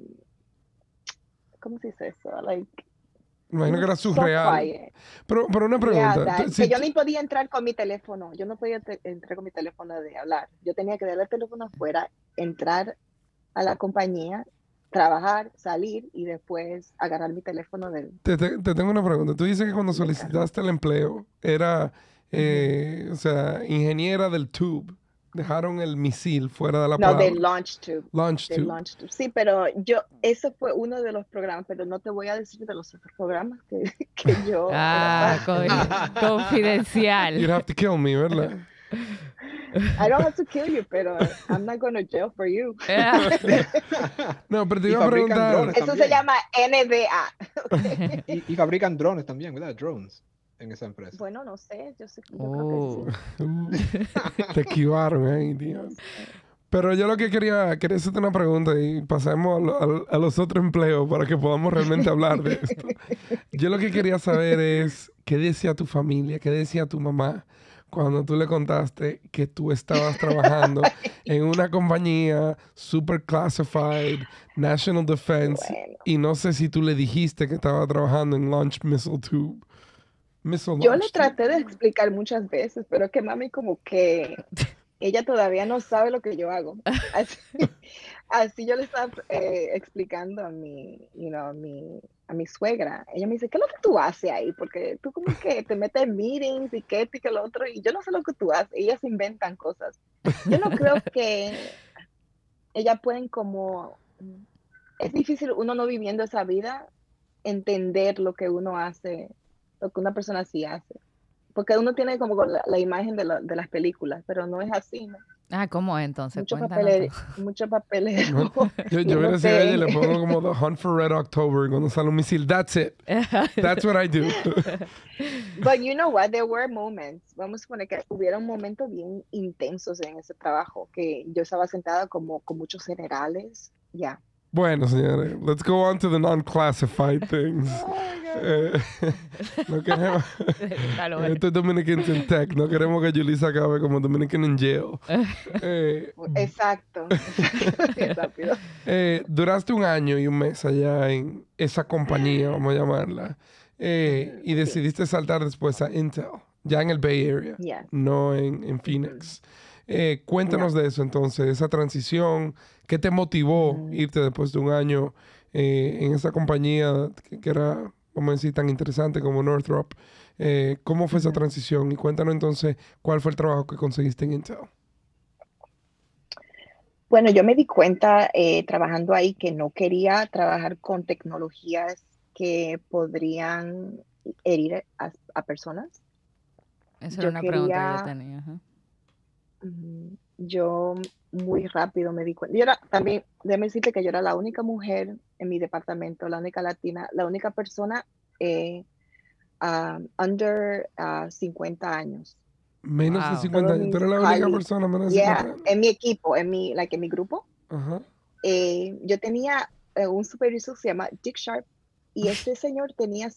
¿cómo se dice eso? Like, Imagino que era so surreal. quiet. Pero una Yeah, pregunta. that, Si que yo tú- ni podía entrar con mi teléfono. Yo no podía entrar con mi teléfono de hablar. Yo tenía que dejar el teléfono afuera, entrar a la compañía, trabajar, salir y después agarrar mi teléfono te tengo una pregunta. Tú dices que cuando del carro. solicitaste el empleo era, Ujú. o sea, ingeniera del tube. Dejaron el misil fuera de la No, de palabra. Launch Tube. Launch De tube. Launch Tube. Sí, pero eso fue uno de los programas, pero no te voy a decir de los otros programas que yo era Ah, parte. You'd confidencial. have to kill me, ¿verdad? I don't have to kill you, pero I'm not going to jail for you. No, pero te Y iba a fabrican preguntar. drones Eso se también. llama NDA. Y fabrican drones también, ¿verdad? Drones en esa empresa. Bueno, no sé, yo creo que sí. Te esquivaron ahí, tío. No sé. Pero yo lo que quería hacerte una pregunta y pasemos a los otros empleos para que podamos realmente hablar de esto. Yo lo que quería saber es qué decía tu familia, qué decía tu mamá cuando tú le contaste que tú estabas trabajando en una compañía super classified, National Defense, Bueno, y no sé si tú le dijiste que estaba trabajando en Launch Missile Tube. Missile yo le Launch Tube. traté de explicar muchas veces, pero que mami como que ella todavía no sabe lo que yo hago. Así yo le estaba explicando a mi suegra. Ella me dice, ¿qué es lo que tú haces ahí? Porque tú como que te metes en meetings y que esto y que lo otro, y yo no sé lo que tú haces. Ellas inventan cosas. Yo no creo que ellas pueden como... Es difícil uno no viviendo esa vida, entender lo que uno hace, lo que una persona así hace. Porque uno tiene como la imagen de las películas, pero no es así, ¿no? Ah, ¿cómo es entonces? Mucho Cuéntanos papelero, tú. mucho papelero. No, yo no hubiera sido ella y le sé. pongo como The Hunt for Red October cuando sale un misil. That's it. That's what I do. But you know what, there were moments, vamos a suponer que hubieron momentos bien intensos en ese trabajo, que yo estaba sentada como con muchos generales, ya. Bueno, señores, let's go on to the non-classified things. No queremos... Está lo bueno. Esto es Dominicans in Tech. No queremos que Julissa acabe como Dominican in Jail. Exacto. Bien rápido. Duraste 1 año y 1 mes allá en esa compañía, vamos a llamarla. Y Sí. decidiste saltar después a Intel, ya en el Bay Area, Yes. no en Phoenix. Cuéntanos de eso entonces, esa transición, ¿qué te motivó irte después de 1 año en esa compañía que era, vamos a decir, tan interesante como Northrop? ¿Cómo fue esa transición? Y cuéntanos entonces cuál fue el trabajo que conseguiste en Intel. Bueno, yo me di cuenta trabajando ahí que no quería trabajar con tecnologías que podrían herir a personas. Esa Yo era una pregunta que yo quería, tenía. Ajá. yo muy rápido me di cuenta. Yo era también, déjame decirte que yo era la única mujer en mi departamento, la única latina, la única persona under 50 años. Menos de Wow. 50 Todos años. Tú mis eres la única colleagues, persona menos de 50 años. en mi equipo, en mi grupo. Ajá. Yo tenía un supervisor que se llama Dick Sharp y ese señor tenía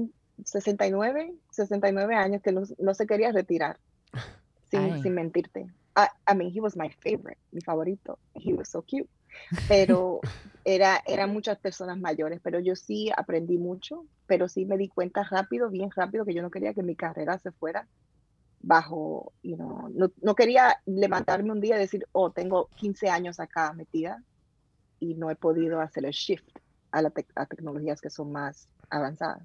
69 años que no se quería retirar, Ay. sin mentirte. I mean, he was my favorite, mi favorito. He was so cute. Pero eran muchas personas mayores, pero yo sí aprendí mucho, pero sí me di cuenta rápido, bien rápido, que yo no quería que mi carrera se fuera bajo, no quería levantarme un día y decir, oh, tengo 15 años acá metida y no he podido hacer el shift a tecnologías que son más avanzadas.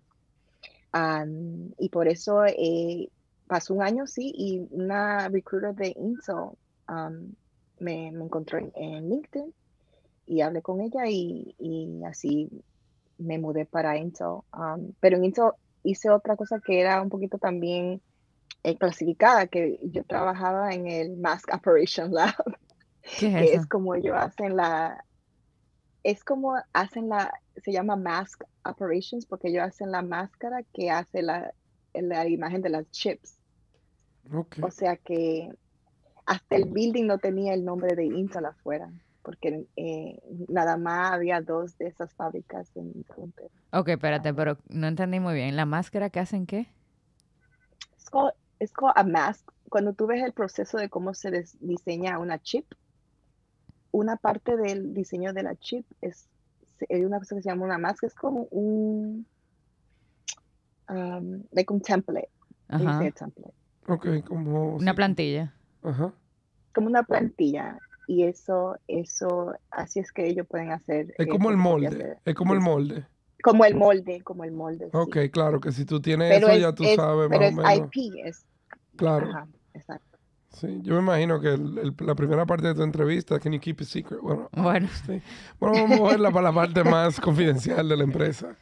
Y por eso pasó 1 año, sí, y una recruiter de Intel me encontró en LinkedIn y hablé con ella y así me mudé para Intel. Pero en Intel hice otra cosa que era un poquito también clasificada, que yo trabajaba en el Mask Operation Lab, ¿Qué es que eso? es como ellos hacen se llama Mask Operations, porque ellos hacen la máscara que hace la imagen de las chips. Ok. O sea que hasta el building no tenía el nombre de Intel afuera, porque nada más había 2 de esas fábricas en mi frontera. Ok, espérate, pero no entendí muy bien. ¿La máscara que hacen qué? It's called a mask. Cuando tú ves el proceso de cómo se diseña una chip, una parte del diseño de la chip hay una cosa que se llama una mask, es como like un template. Ajá. Template. Ok, como... Una sí. plantilla. Ajá. Como una plantilla. Y eso, así es que ellos pueden hacer Es como el fotocopias molde. Es como el de- molde. como el molde, Ok, sí. claro, que si tú tienes Pero eso ya tú sabes más pero o es menos. IP, Claro. ajá, exacto. Sí, yo me imagino que la primera parte de tu entrevista, can you keep it secret? Bueno, Bueno. sí. Bueno, vamos a moverla para la parte más confidencial de la empresa.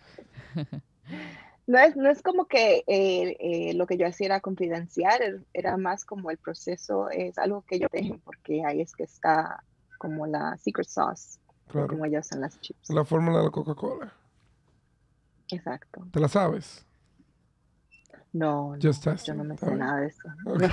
No es como que lo que yo hacía era confidencial, era más como el proceso, es algo que yo dejo, porque ahí es que está como la secret sauce, de Claro. cómo ellos hacen las chips. La fórmula de la Coca-Cola. Exacto. ¿Te la sabes? No, Just yo testing. no me Está sé bien. nada de eso.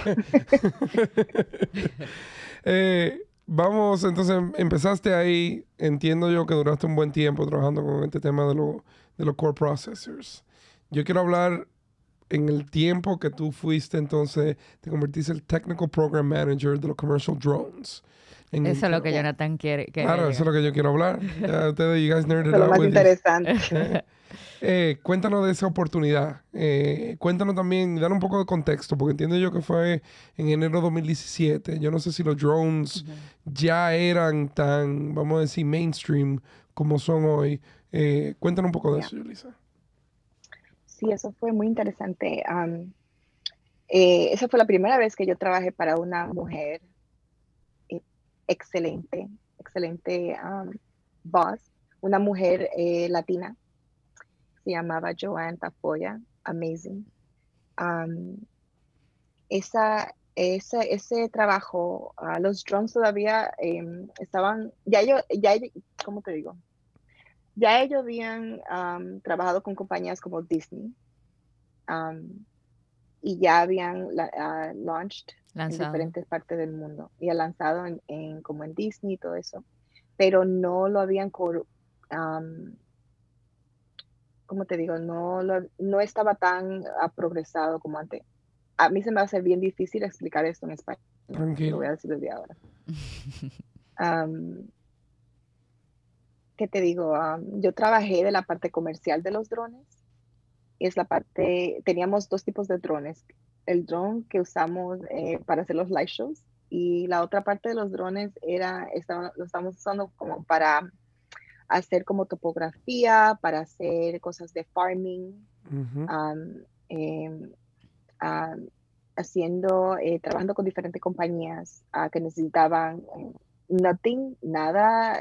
Ok. Vamos, entonces empezaste ahí. Entiendo yo que duraste un buen tiempo trabajando con este tema de los core processors. Yo quiero hablar en el tiempo que tú fuiste, entonces te convertiste en el Technical Program Manager de los Commercial Drones. Eso es lo que Yeah. Jonathan quiere. Claro, eso es lo que yo quiero hablar. Ya ustedes, you guys nerded Eso es lo out más with this. interesante. Cuéntanos de esa oportunidad. Cuéntanos también, dar un poco de contexto, porque entiendo yo que fue en enero de 2017. Yo no sé si los drones ya eran tan, vamos a decir, mainstream como son hoy. Cuéntanos un poco de Yeah. eso, Yulisa. Sí, eso fue muy interesante. Esa fue la primera vez que yo trabajé para una mujer excelente boss, una mujer latina, se llamaba Joanne Tafoya, amazing. Ese trabajo, los drones todavía estaban, ¿cómo te digo? Ya ellos habían trabajado con compañías como Disney y ya habían launched en diferentes partes del mundo y ha lanzado como en Disney y todo eso, pero no lo habían, ¿cómo te digo? No estaba tan progresado como antes. A mí se me va a hacer bien difícil explicar esto en español. Tranquilo. Lo voy a decir desde ahora. ¿Qué te digo? Yo trabajé de la parte comercial de los drones. Teníamos dos tipos de drones. El drone que usamos para hacer los live shows y la otra parte de los drones lo estamos usando como para hacer como topografía, para hacer cosas de farming, trabajando con diferentes compañías que necesitaban nada,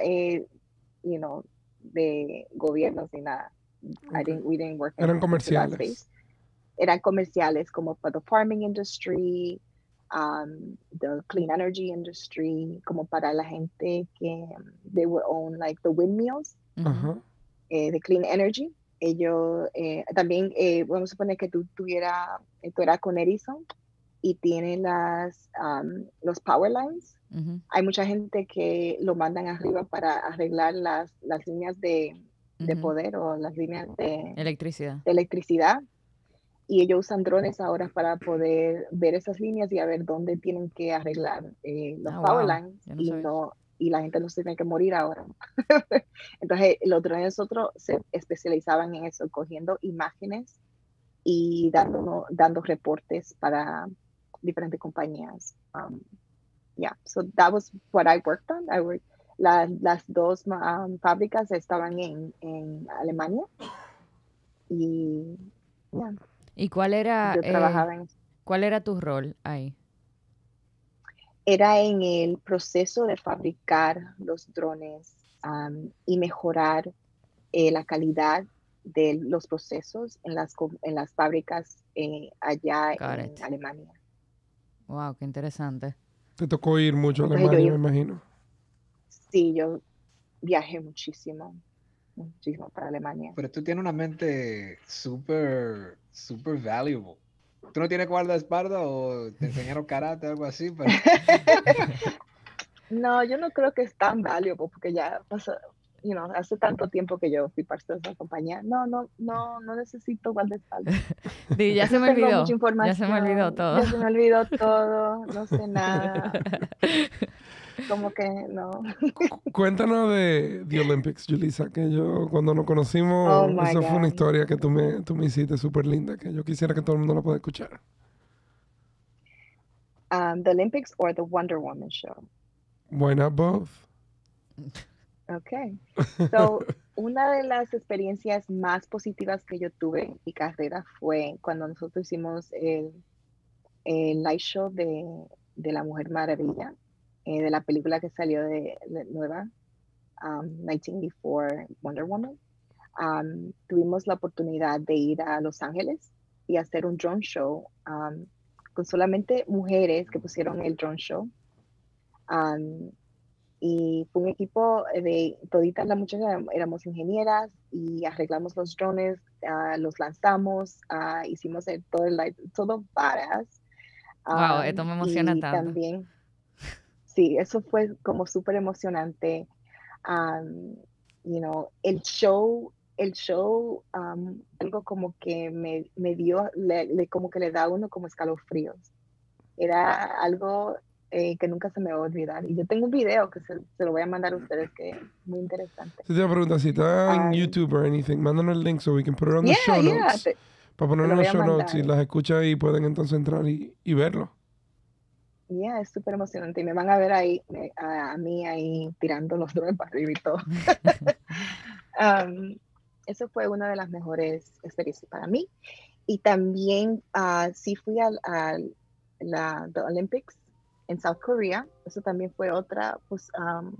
de gobiernos ni nada. Okay. We didn't work Eran into that comerciales. space. Eran comerciales como para the farming industry, the clean energy industry, como para la gente que they would own like the windmills, the clean energy. Ellos también, vamos a suponer que tú eras con Edison y tiene los power lines. Hay mucha gente que lo mandan arriba para arreglar las líneas de poder o las líneas de electricidad. Y ellos usan drones ahora para poder ver esas líneas y a ver dónde tienen que arreglar los power lines y la gente no se tiene que morir ahora. Entonces, los drones nosotros se especializaban en eso, cogiendo imágenes y dando reportes para diferentes compañías. So that was what I worked on. Las dos fábricas estaban en Alemania y ¿Y cuál era, yo trabajaba cuál era tu rol ahí? Era en el proceso de fabricar los drones y mejorar la calidad de los procesos en las fábricas allá en Alemania. Wow, qué interesante. Te tocó ir mucho a Alemania, me imagino. Sí, yo viajé muchísimo para Alemania. Pero tú tienes una mente súper valuable. ¿Tú no tienes guardaespaldas o te enseñaron karate o algo así? Pero... No, yo no creo que es tan valuable porque ya pasó, hace tanto tiempo que yo fui parte de esa compañía. No necesito guardaespaldas. Ya se me olvidó. Tengo mucha información. Ya se me olvidó todo. Ya se me olvidó todo. No sé nada. como que no. Cuéntanos de The Olympics, Julissa, que yo cuando nos Oh conocimos, my eso fue una God. historia que tú me hiciste súper linda, que yo quisiera que todo el mundo la pueda escuchar. The Olympics or the Wonder Woman show? Why not both? Okay. So, una de las experiencias más positivas que yo tuve en mi carrera fue cuando nosotros hicimos el live show de la Mujer Maravilla, de la película que salió de nueva, 1984 Wonder Woman. Tuvimos la oportunidad de ir a Los Ángeles y hacer un drone show con solamente mujeres que pusieron el drone show. Y fue un equipo de toditas las muchachas, éramos ingenieras y arreglamos los drones, los lanzamos, hicimos todo el live, todo varas. Wow, esto me emociona Y tanto. también, sí, eso fue como súper emocionante. El show, algo como que me dio, como que le da a uno como escalofríos. Era algo que nunca se me va a olvidar. Y yo tengo un video que se lo voy a mandar a ustedes que es muy interesante. Si te voy a preguntar si está en Um, YouTube or anything, mándanos el link so we can put it on the show yeah, notes. Para te ponerlo lo en voy los a show notes y mandar. las escuchan ahí pueden entonces entrar y verlo. Yeah, es súper emocionante. Y me van a ver ahí, a mí ahí tirando los drones para arriba y todo. Eso fue una de las mejores experiencias para mí. Y también sí fui a the Olympics en South Korea. Eso también fue otra pues,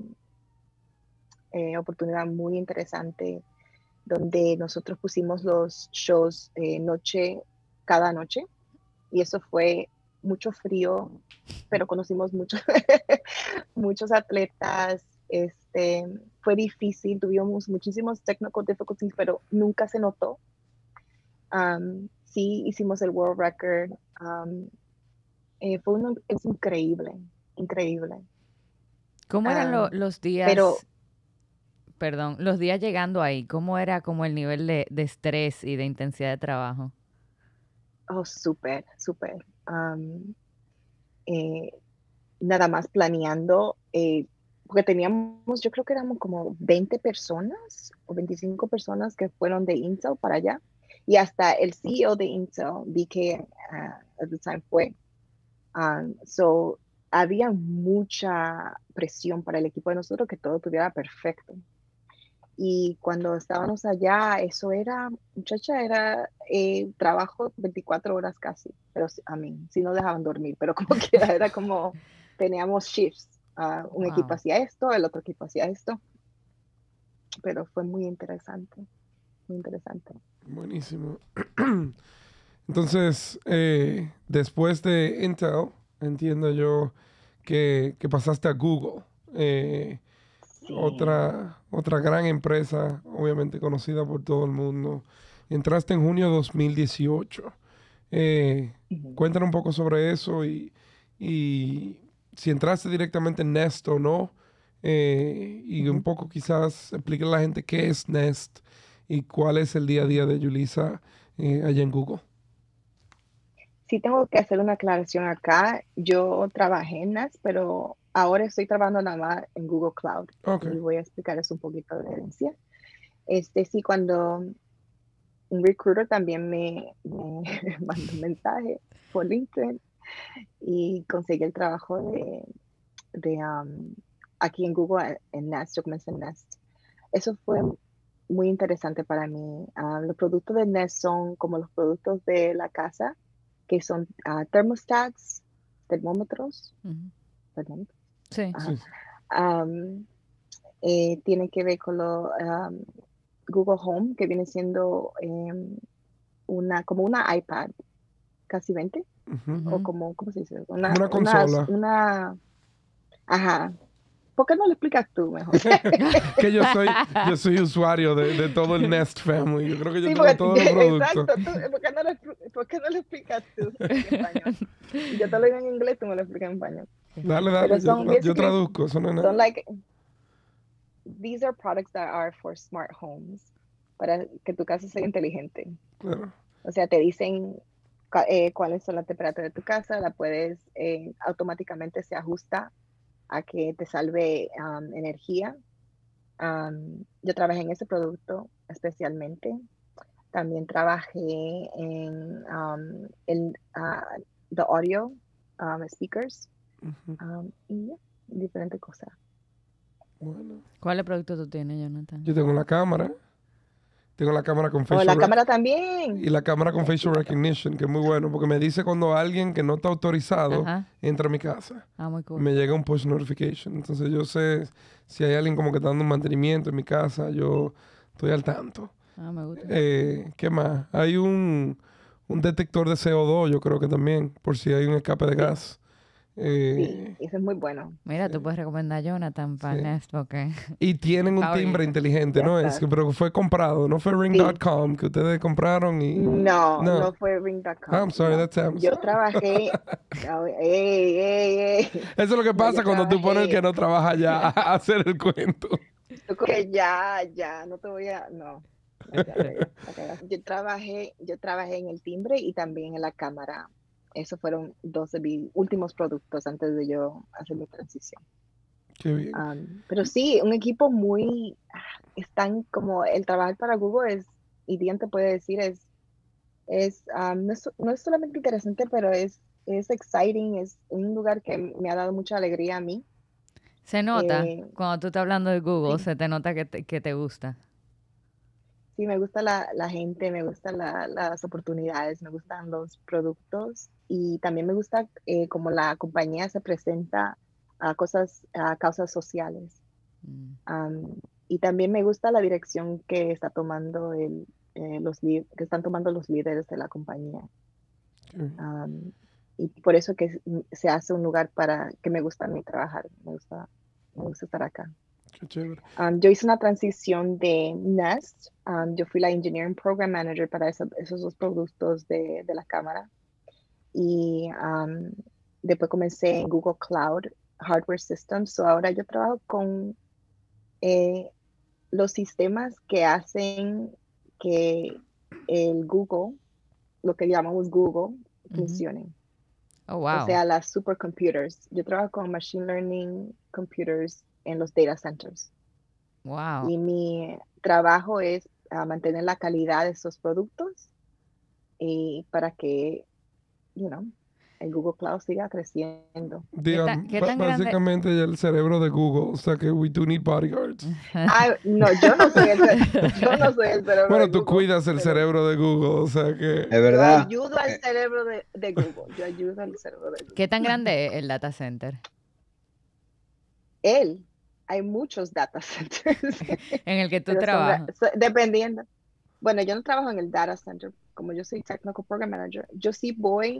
oportunidad muy interesante donde nosotros pusimos los shows cada noche. Y eso fue mucho frío, pero conocimos muchos atletas. Fue difícil, tuvimos muchísimos technical difficulties, pero nunca se notó. Sí, hicimos el world record. Es increíble, increíble. ¿Cómo eran los días? Pero, Perdón, los días llegando ahí, ¿cómo era como el nivel de estrés y de intensidad de trabajo? súper, súper. Nada más planeando, porque teníamos, yo creo que éramos como 20 personas o 25 personas que fueron de Intel para allá. Y hasta el CEO de Intel, DK, at the time fue. So, había mucha presión para el equipo de nosotros que todo estuviera perfecto. Y cuando estábamos allá, eso era, muchacha, era trabajo 24 horas casi, pero a mí, sí nos dejaban dormir, pero como que era como, teníamos shifts, un equipo hacía esto, el otro equipo hacía esto, pero fue muy interesante, muy interesante. Buenísimo. Entonces, después de Intel, entiendo yo que pasaste a Google. Sí. Otra gran empresa, obviamente conocida por todo el mundo. Entraste en junio de 2018. Cuéntanos un poco sobre eso y si entraste directamente en Nest o no. Y un poco quizás explique a la gente qué es Nest y cuál es el día a día de Julissa allá en Google. Sí, tengo que hacer una aclaración acá. Yo trabajé en NAS, pero ahora estoy trabajando nada más en Google Cloud. Okay. Y voy a explicarles un poquito de herencia. Sí, cuando un recruiter también me mandó un mensaje por LinkedIn y conseguí el trabajo de aquí en Google, en Nest. Yo comencé en Nest. Eso fue muy interesante para mí. Los productos de Nest son como los productos de la casa, que son thermostats, termómetros. ¿Termómetros? Sí. Tiene que ver con Google Home, que viene siendo como una iPad, casi 20, o como, ¿cómo se dice? Una consola. Ajá. ¿Por qué no lo explicas tú mejor? Que yo soy usuario de todo el Nest Family. Yo creo que yo tengo porque, todos los productos. Exacto. ¿Por qué no lo explicas tú en español? Yo te lo digo en inglés, tú me lo explicas en español. Dale, Pero yo traduzco. Eso no es nada. son like, these are products that are for smart homes, para que tu casa sea inteligente. Claro. O sea, te dicen cuáles son las temperaturas de tu casa, la puedes, automáticamente se ajusta a que te salve energía. Yo trabajé en ese producto especialmente. También trabajé en the audio speakers y diferentes cosas. Bueno, ¿Cuáles productos tú tienes, Jonathan? yo tengo la cámara. Tengo la cámara con Oh, facial la rec- cámara también. y la cámara con facial Exacto. recognition, que es muy bueno, porque me dice cuando alguien que no está autorizado Ajá. entra a mi casa. Ah, muy Y cool. me llega un push notification. Entonces yo sé si hay alguien como que está dando un mantenimiento en mi casa, yo estoy al tanto. Ah, me gusta. ¿Qué más? Hay un detector de CO2, yo creo que también, por si hay un escape de gas. Sí, eso es muy bueno. Mira, tú puedes recomendar a Jonathan para Sí. Nest, porque Y tienen un Power timbre user. inteligente, Ya ¿no? está. Pero fue comprado, no fue Ring.com que ustedes compraron y... No fue Ring.com. I'm sorry, no. that's Amazon. Yo trabajé. No, ey. Eso es lo que No, pasa yo cuando tú pones el que trabajé. no trabaja ya a hacer el cuento. Yo creo que ya, no te voy a. No. La cagaste. Yo trabajé en el timbre y también en la cámara. Esos fueron dos de mis últimos productos antes de yo hacer mi transición. Qué bien. Pero sí, un equipo muy. Están como el trabajar para Google es, y Dian te puede decir, no es solamente interesante, pero es exciting, es un lugar que me ha dado mucha alegría a mí. se nota, Eh, cuando tú estás hablando de Google, sí. se te nota que te gusta. Sí, me gusta la gente, me gustan las oportunidades, me gustan los productos y también me gusta cómo la compañía se presenta a causas sociales. Y también me gusta la dirección que está tomando que están tomando los líderes de la compañía. Qué bien. Y por eso que se hace un lugar para que me gusta a mí trabajar, me gusta estar acá. Qué chévere. Yo hice una transición de Nest. Yo fui la Engineering Program Manager para esos dos productos de la cámara. Y después comencé en Google Cloud Hardware Systems. So ahora yo trabajo con los sistemas que hacen que el Google, lo que llamamos Google, funcionen. Oh, wow. O sea, las supercomputers. Yo trabajo con Machine Learning Computers en los data centers. Wow. Y mi trabajo es mantener la calidad de esos productos y para que, el Google Cloud siga creciendo. Digan, qué tan grande? básicamente ya el cerebro de Google, o sea que we do need bodyguards. No, yo no soy el cerebro Bueno, de tú Google, cuidas el pero cerebro de Google, o sea que... Es yo verdad. ayudo al cerebro de Google. Yo ayudo al cerebro de Google. ¿Qué tan grande es el data center? Hay muchos data centers. En el que tú Pero trabajas. dependiendo. Bueno, yo no trabajo en el data center, como yo soy Technical Program Manager. Yo sí voy.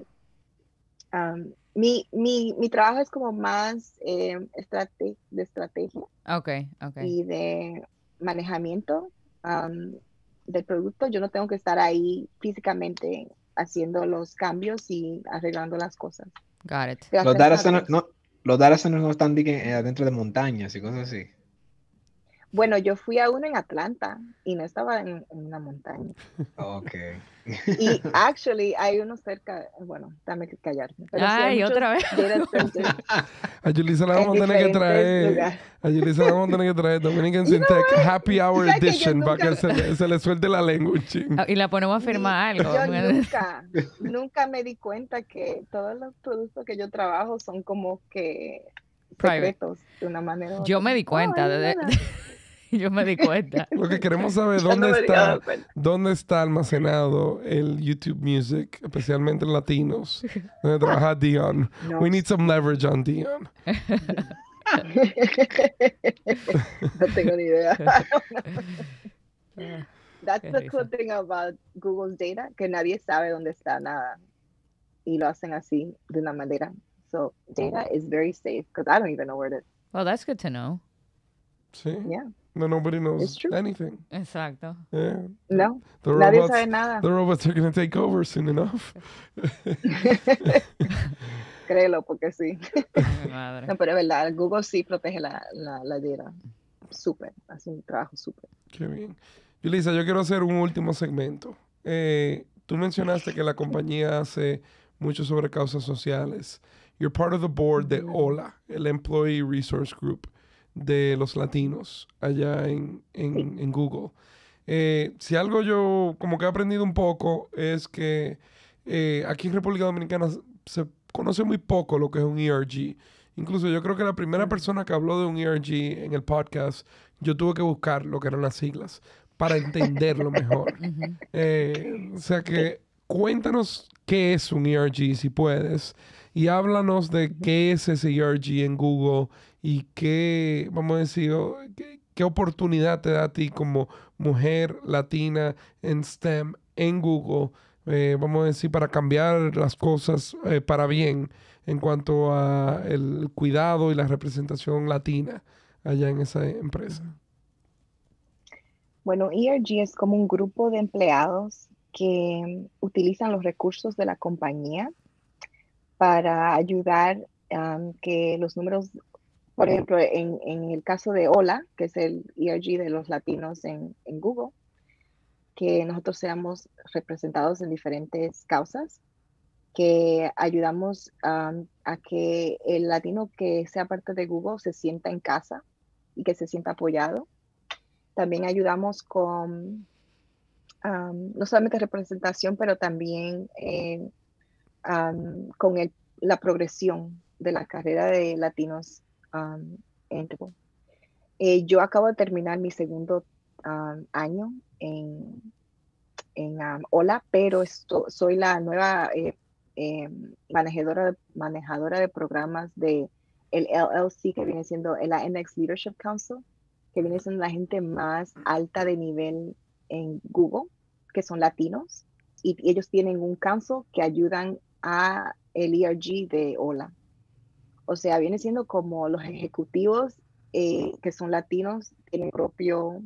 Mi trabajo es como más de estrategia Ok. y de manejamiento del producto. Yo no tengo que estar ahí físicamente haciendo los cambios y arreglando las cosas. Got it. Los data centers no están adentro de montañas y cosas así. Bueno, yo fui a uno en Atlanta y no estaba en una montaña. Ok. Y actually hay uno cerca, bueno, dame que callarme. Pero sí hay Ay, muchos otra vez. data centers A Yulisa la en vamos a tener que diferentes traer. lugares. A Yulisa la vamos a tener que traer Dominican You know Syntec what? Happy Hour ¿Sabes que yo Edition para que nunca- se le suelte la lengua un ching. Y la ponemos a firmar algo. Yo nunca me di cuenta que todos los productos que yo trabajo son como que Private. secretos de una manera u Yo otra. me di cuenta. Oh, es verdad. Yo me di cuenta. Lo que queremos saber Yo no me había dado cuenta. dónde está almacenado el YouTube Music, especialmente en latinos, donde trabaja Dion. No We need some leverage on Dion. No tengo ni idea. That's Qué the cool risa. thing about Google's data, que nadie sabe dónde está nada. Y lo hacen así, de una manera. So, data is very safe, because I don't even know where it is. Well, that's good to know. Sí. Yeah. No, nobody It's knows true. anything. Exacto. Yeah. No, The nadie robots, sabe nada. the robots are going to take over soon enough. Créelo, porque sí. Ay, mi madre. No, pero es verdad, Google sí protege la data. Súper, hace un trabajo súper. Qué bien. Yulisa, yo quiero hacer un último segmento. Tú mencionaste que la compañía hace mucho sobre causas sociales you're part of the board de OLA, el Employee Resource Group de los latinos allá en Google. Si algo yo como que he aprendido un poco es que aquí en República Dominicana se conoce muy poco lo que es un ERG. Incluso yo creo que la primera persona que habló de un ERG en el podcast, yo tuve que buscar lo que eran las siglas para entenderlo mejor. O sea que cuéntanos qué es un ERG, si puedes, y háblanos de qué es ese ERG en Google y qué, vamos a decir, qué oportunidad te da a ti como mujer latina en STEM en Google, vamos a decir, para cambiar las cosas para bien en cuanto a el cuidado y la representación latina allá en esa empresa. Bueno, ERG es como un grupo de empleados que utilizan los recursos de la compañía para ayudar que los números, por ejemplo, en el caso de OLA, que es el ERG de los latinos en Google, que nosotros seamos representados en diferentes causas, que ayudamos a que el latino que sea parte de Google se sienta en casa y que se sienta apoyado. También ayudamos con no solamente representación, pero también con la progresión de la carrera de latinos en Google. Yo acabo de terminar mi segundo año en OLA, pero soy la nueva manejadora de programas de el LLC, que viene siendo el Latinx Leadership Council, que viene siendo la gente más alta de nivel en Google, que son latinos, y ellos tienen un council que ayudan a el ERG de OLA. O sea, viene siendo como los ejecutivos que son latinos, tienen propio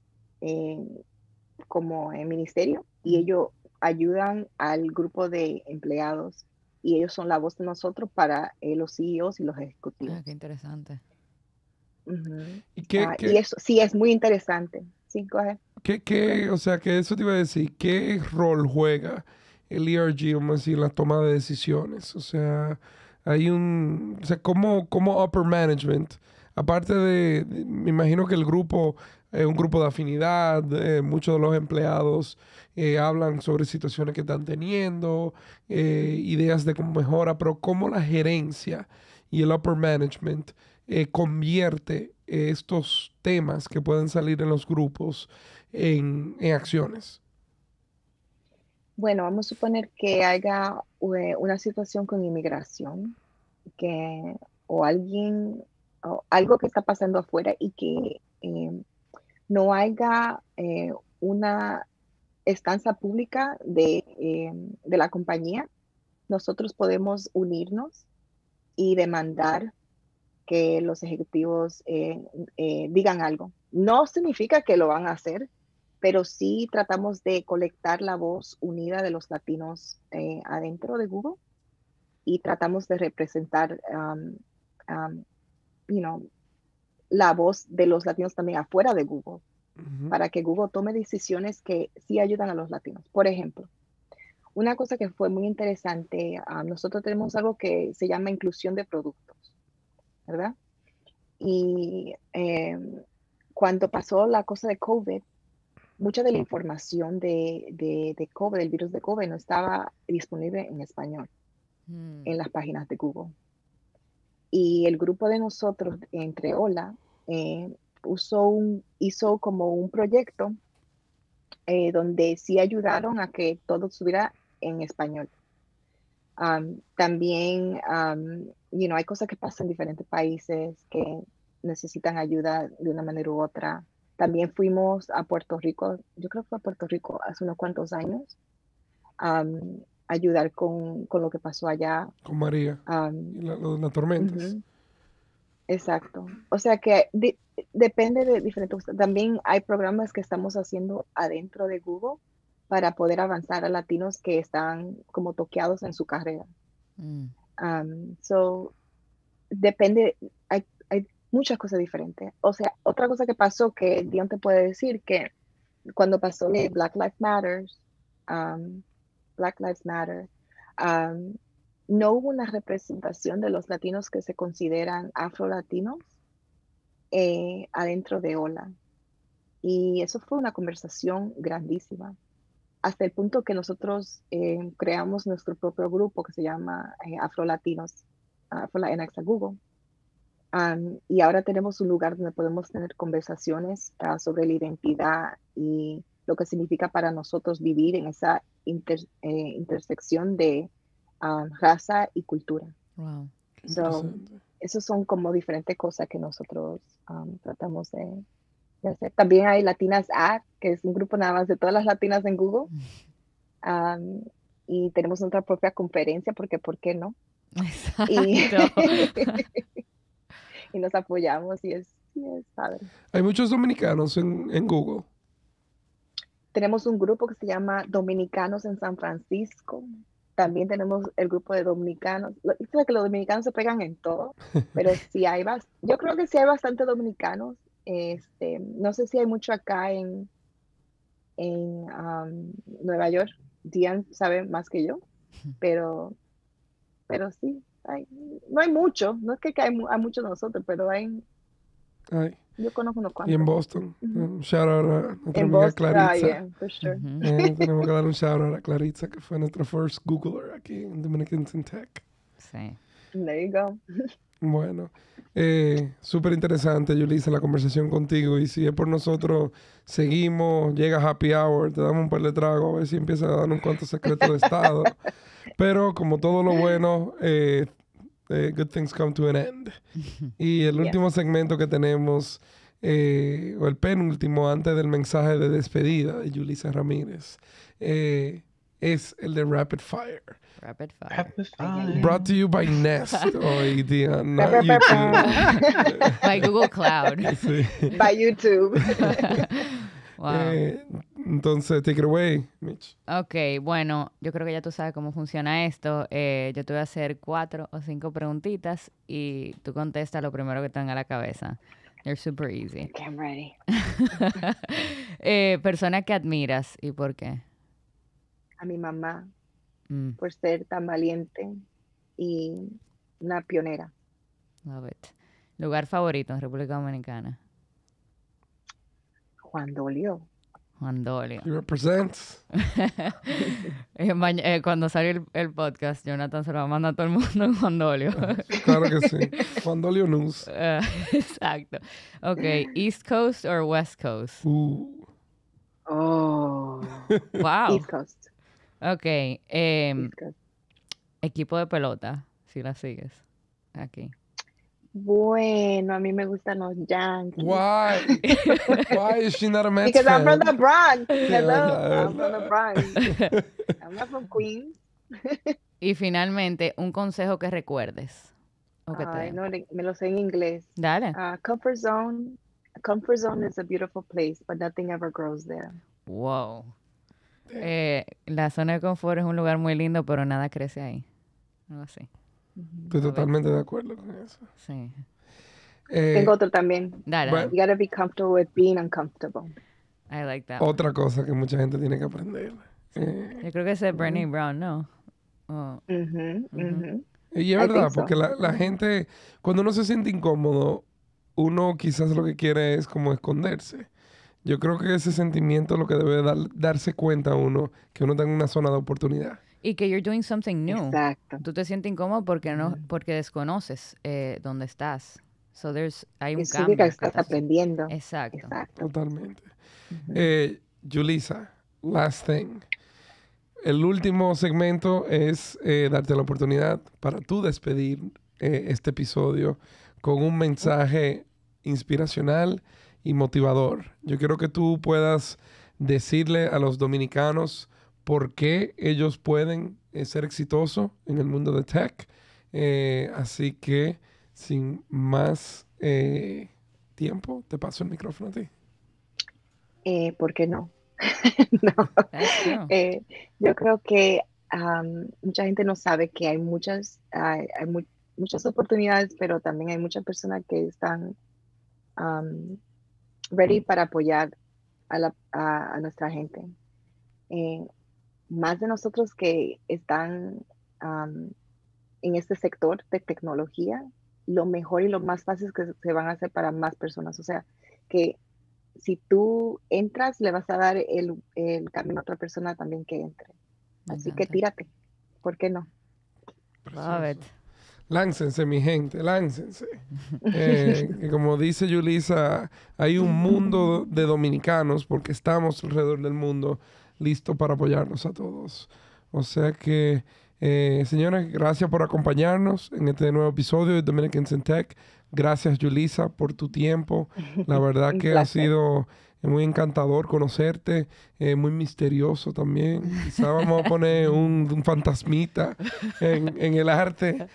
como ministerio, y ellos ayudan al grupo de empleados, y ellos son la voz de nosotros para los CEOs y los ejecutivos. Qué interesante. ¿Y eso sí es muy interesante. Sí, coge. O sea, que eso te iba a decir, ¿qué rol juega el ERG, vamos a decir, en la toma de decisiones? O sea, como upper management, aparte me imagino que el grupo es un grupo de afinidad, muchos de los empleados hablan sobre situaciones que están teniendo, ideas de cómo mejora, pero cómo la gerencia y el upper management convierte estos temas que pueden salir en los grupos en acciones. Bueno, vamos a suponer que haya una situación con inmigración, o algo que está pasando afuera, y que no haya una estancia pública de la compañía. Nosotros podemos unirnos y demandar que los ejecutivos digan algo. No significa que lo van a hacer, pero sí tratamos de colectar la voz unida de los latinos adentro de Google, y tratamos de representar la voz de los latinos también afuera de Google, para que Google tome decisiones que sí ayudan a los latinos. Por ejemplo, una cosa que fue muy interesante, nosotros tenemos algo que se llama inclusión de productos, ¿verdad? Y cuando pasó la cosa de COVID, mucha de la información de COVID, del virus de COVID, no estaba disponible en español en las páginas de Google. Y el grupo de nosotros, entre OLA, hizo como un proyecto donde sí ayudaron a que todo estuviera en español. También, hay cosas que pasan en diferentes países que necesitan ayuda de una manera u otra. También fuimos a Puerto Rico, yo creo que fue a Puerto Rico hace unos cuantos años, ayudar con lo que pasó allá. Con María, y las tormentas. Exacto. O sea que depende de diferentes cosas. También hay programas que estamos haciendo adentro de Google para poder avanzar a latinos que están como toqueados en su carrera. Depende, hay muchas cosas diferentes. O sea, otra cosa que pasó, que Dion te puede decir, que cuando pasó Black Lives Matter, no hubo una representación de los latinos que se consideran afro-latinos adentro de Hola. Y eso fue una conversación grandísima, hasta el punto que nosotros creamos nuestro propio grupo que se llama Afro-Latinos, Afro-Latinx a Google. Y ahora tenemos un lugar donde podemos tener conversaciones sobre la identidad y lo que significa para nosotros vivir en esa intersección de raza y cultura. Wow. So, esos son como diferentes cosas que nosotros tratamos de hacer. También hay Latinas Art, que es un grupo nada más de todas las latinas en Google. Y tenemos nuestra propia conferencia, porque ¿por qué no? Y, Exacto. y nos apoyamos y es padre. Hay muchos dominicanos en Google. Tenemos un grupo que se llama Dominicanos en San Francisco. También tenemos el grupo de dominicanos. Creo que los dominicanos se pegan en todo, pero sí yo creo que sí hay bastante dominicanos. No sé si hay mucho acá en Nueva York. Diane sabe más que yo, pero sí, no hay mucho. No es que hay muchos de nosotros, pero yo conozco unos cuantos. Y en Boston. Un shout out a nuestra En amiga Boston, Claritza. yeah, for sure. Tenemos que dar un shout out a Claritza, que fue nuestra first Googler aquí en Dominicans in Tech. Sí. There you go. Bueno, súper interesante, Yulisa, la conversación contigo. Y si es por nosotros, seguimos, llega Happy Hour, te damos un par de tragos, a ver si empieza a dar un cuanto secreto de Estado. Pero como todo lo bueno, good things come to an end. Y el último segmento que tenemos, o el penúltimo, antes del mensaje de despedida de Yulisa Ramírez, es el de Rapid Fire. Rapid fire. Rapid fire. Brought to you by Nest hoy día, not YouTube. By Google Cloud. Sí. By YouTube. Wow. Entonces, take it away, Mitch. Ok, bueno, yo creo que ya tú sabes cómo funciona esto. Yo te voy a hacer 4 o 5 preguntitas y tú contestas lo primero que te venga a la cabeza. They're super easy. Okay, I'm ready. Persona que admiras y por qué. A mi mamá, Mm, por ser tan valiente y una pionera. love it. Lugar favorito en República Dominicana. Juan Dolio. Juan Dolio. He represents. Cuando salió el podcast, Jonathan se lo va a mandar a todo el mundo en Juan Dolio. Claro que sí. Juan Dolio News. Exacto. Ok, East Coast or West Coast? Oh. Wow. East Coast. Ok, East Coast. equipo de pelota, si la sigues. Aquí. Bueno, a mí me gustan los Yankees. Why? Why is she not a Mets Because I'm fan? from the Bronx. Hello. verdad, I'm from the Bronx. I'm not from Queens. Y finalmente, un consejo que recuerdes. O que te Ay, den. no, me lo sé en inglés. Dale. Comfort zone. A comfort zone is a beautiful place, but nothing ever grows there. Wow. La zona de confort es un lugar muy lindo, pero nada crece ahí. Algo así. Estoy totalmente de acuerdo con eso. Sí. Tengo otro también. Dale. bueno. You gotta be comfortable with being uncomfortable. I like that. one. Otra cosa que mucha gente tiene que aprender. Yo creo que ese es Brené Brown, ¿no? Oh, Mhm, mhm. Y es I verdad, think so. porque la gente, cuando uno se siente incómodo, uno quizás lo que quiere es como esconderse. Yo creo que ese sentimiento es lo que debe darse cuenta a uno, que uno está en una zona de oportunidad. y que you're doing something new. Exacto. Tú te sientes incómodo porque porque desconoces dónde estás. So hay un Eso cambio. significa que que estás aprendiendo. Exacto. Exacto. Totalmente. Yulisa, last thing. El último segmento es darte la oportunidad para tú despedir este episodio con un mensaje inspiracional y motivador. Yo quiero que tú puedas decirle a los dominicanos por qué ellos pueden ser exitosos en el mundo de tech. Así que, sin más tiempo, te paso el micrófono a ti. ¿Por qué no? No. That's true. Yo creo que mucha gente no sabe que hay muchas oportunidades, pero también hay muchas personas que están ready para apoyar a nuestra gente. Más de nosotros que están en este sector de tecnología, lo mejor y lo más fácil que se van a hacer para más personas. O sea, que si tú entras, le vas a dar el camino a otra persona también que entre. Me Así que encanta. tírate. ¿Por qué no? Love it. Láncense, mi gente, láncense. Que como dice Yulisa, hay un mundo de dominicanos, porque estamos alrededor del mundo, listos para apoyarnos a todos. O sea que, señores, gracias por acompañarnos en este nuevo episodio de Dominicans in Tech. Gracias, Yulisa, por tu tiempo. La verdad Un que ha placer. sido muy encantador conocerte, muy misterioso también. Quizá vamos a poner un fantasmita en el arte.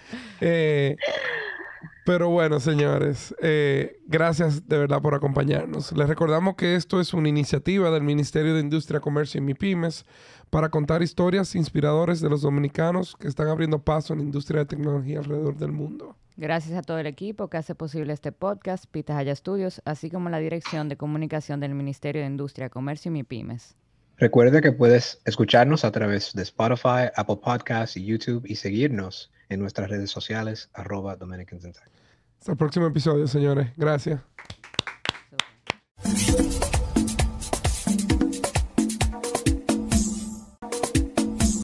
Pero bueno, señores, gracias de verdad por acompañarnos. Les recordamos que esto es una iniciativa del Ministerio de Industria, Comercio y MIPYMES para contar historias inspiradoras de los dominicanos que están abriendo paso en la industria de tecnología alrededor del mundo. Gracias a todo el equipo que hace posible este podcast, Pitahaya Studios, así como la Dirección de Comunicación del Ministerio de Industria, Comercio y MIPYMES. Recuerda que puedes escucharnos a través de Spotify, Apple Podcasts y YouTube y seguirnos en nuestras redes sociales @Dominicans in Tech. Hasta el próximo episodio, señores. Gracias. Súper.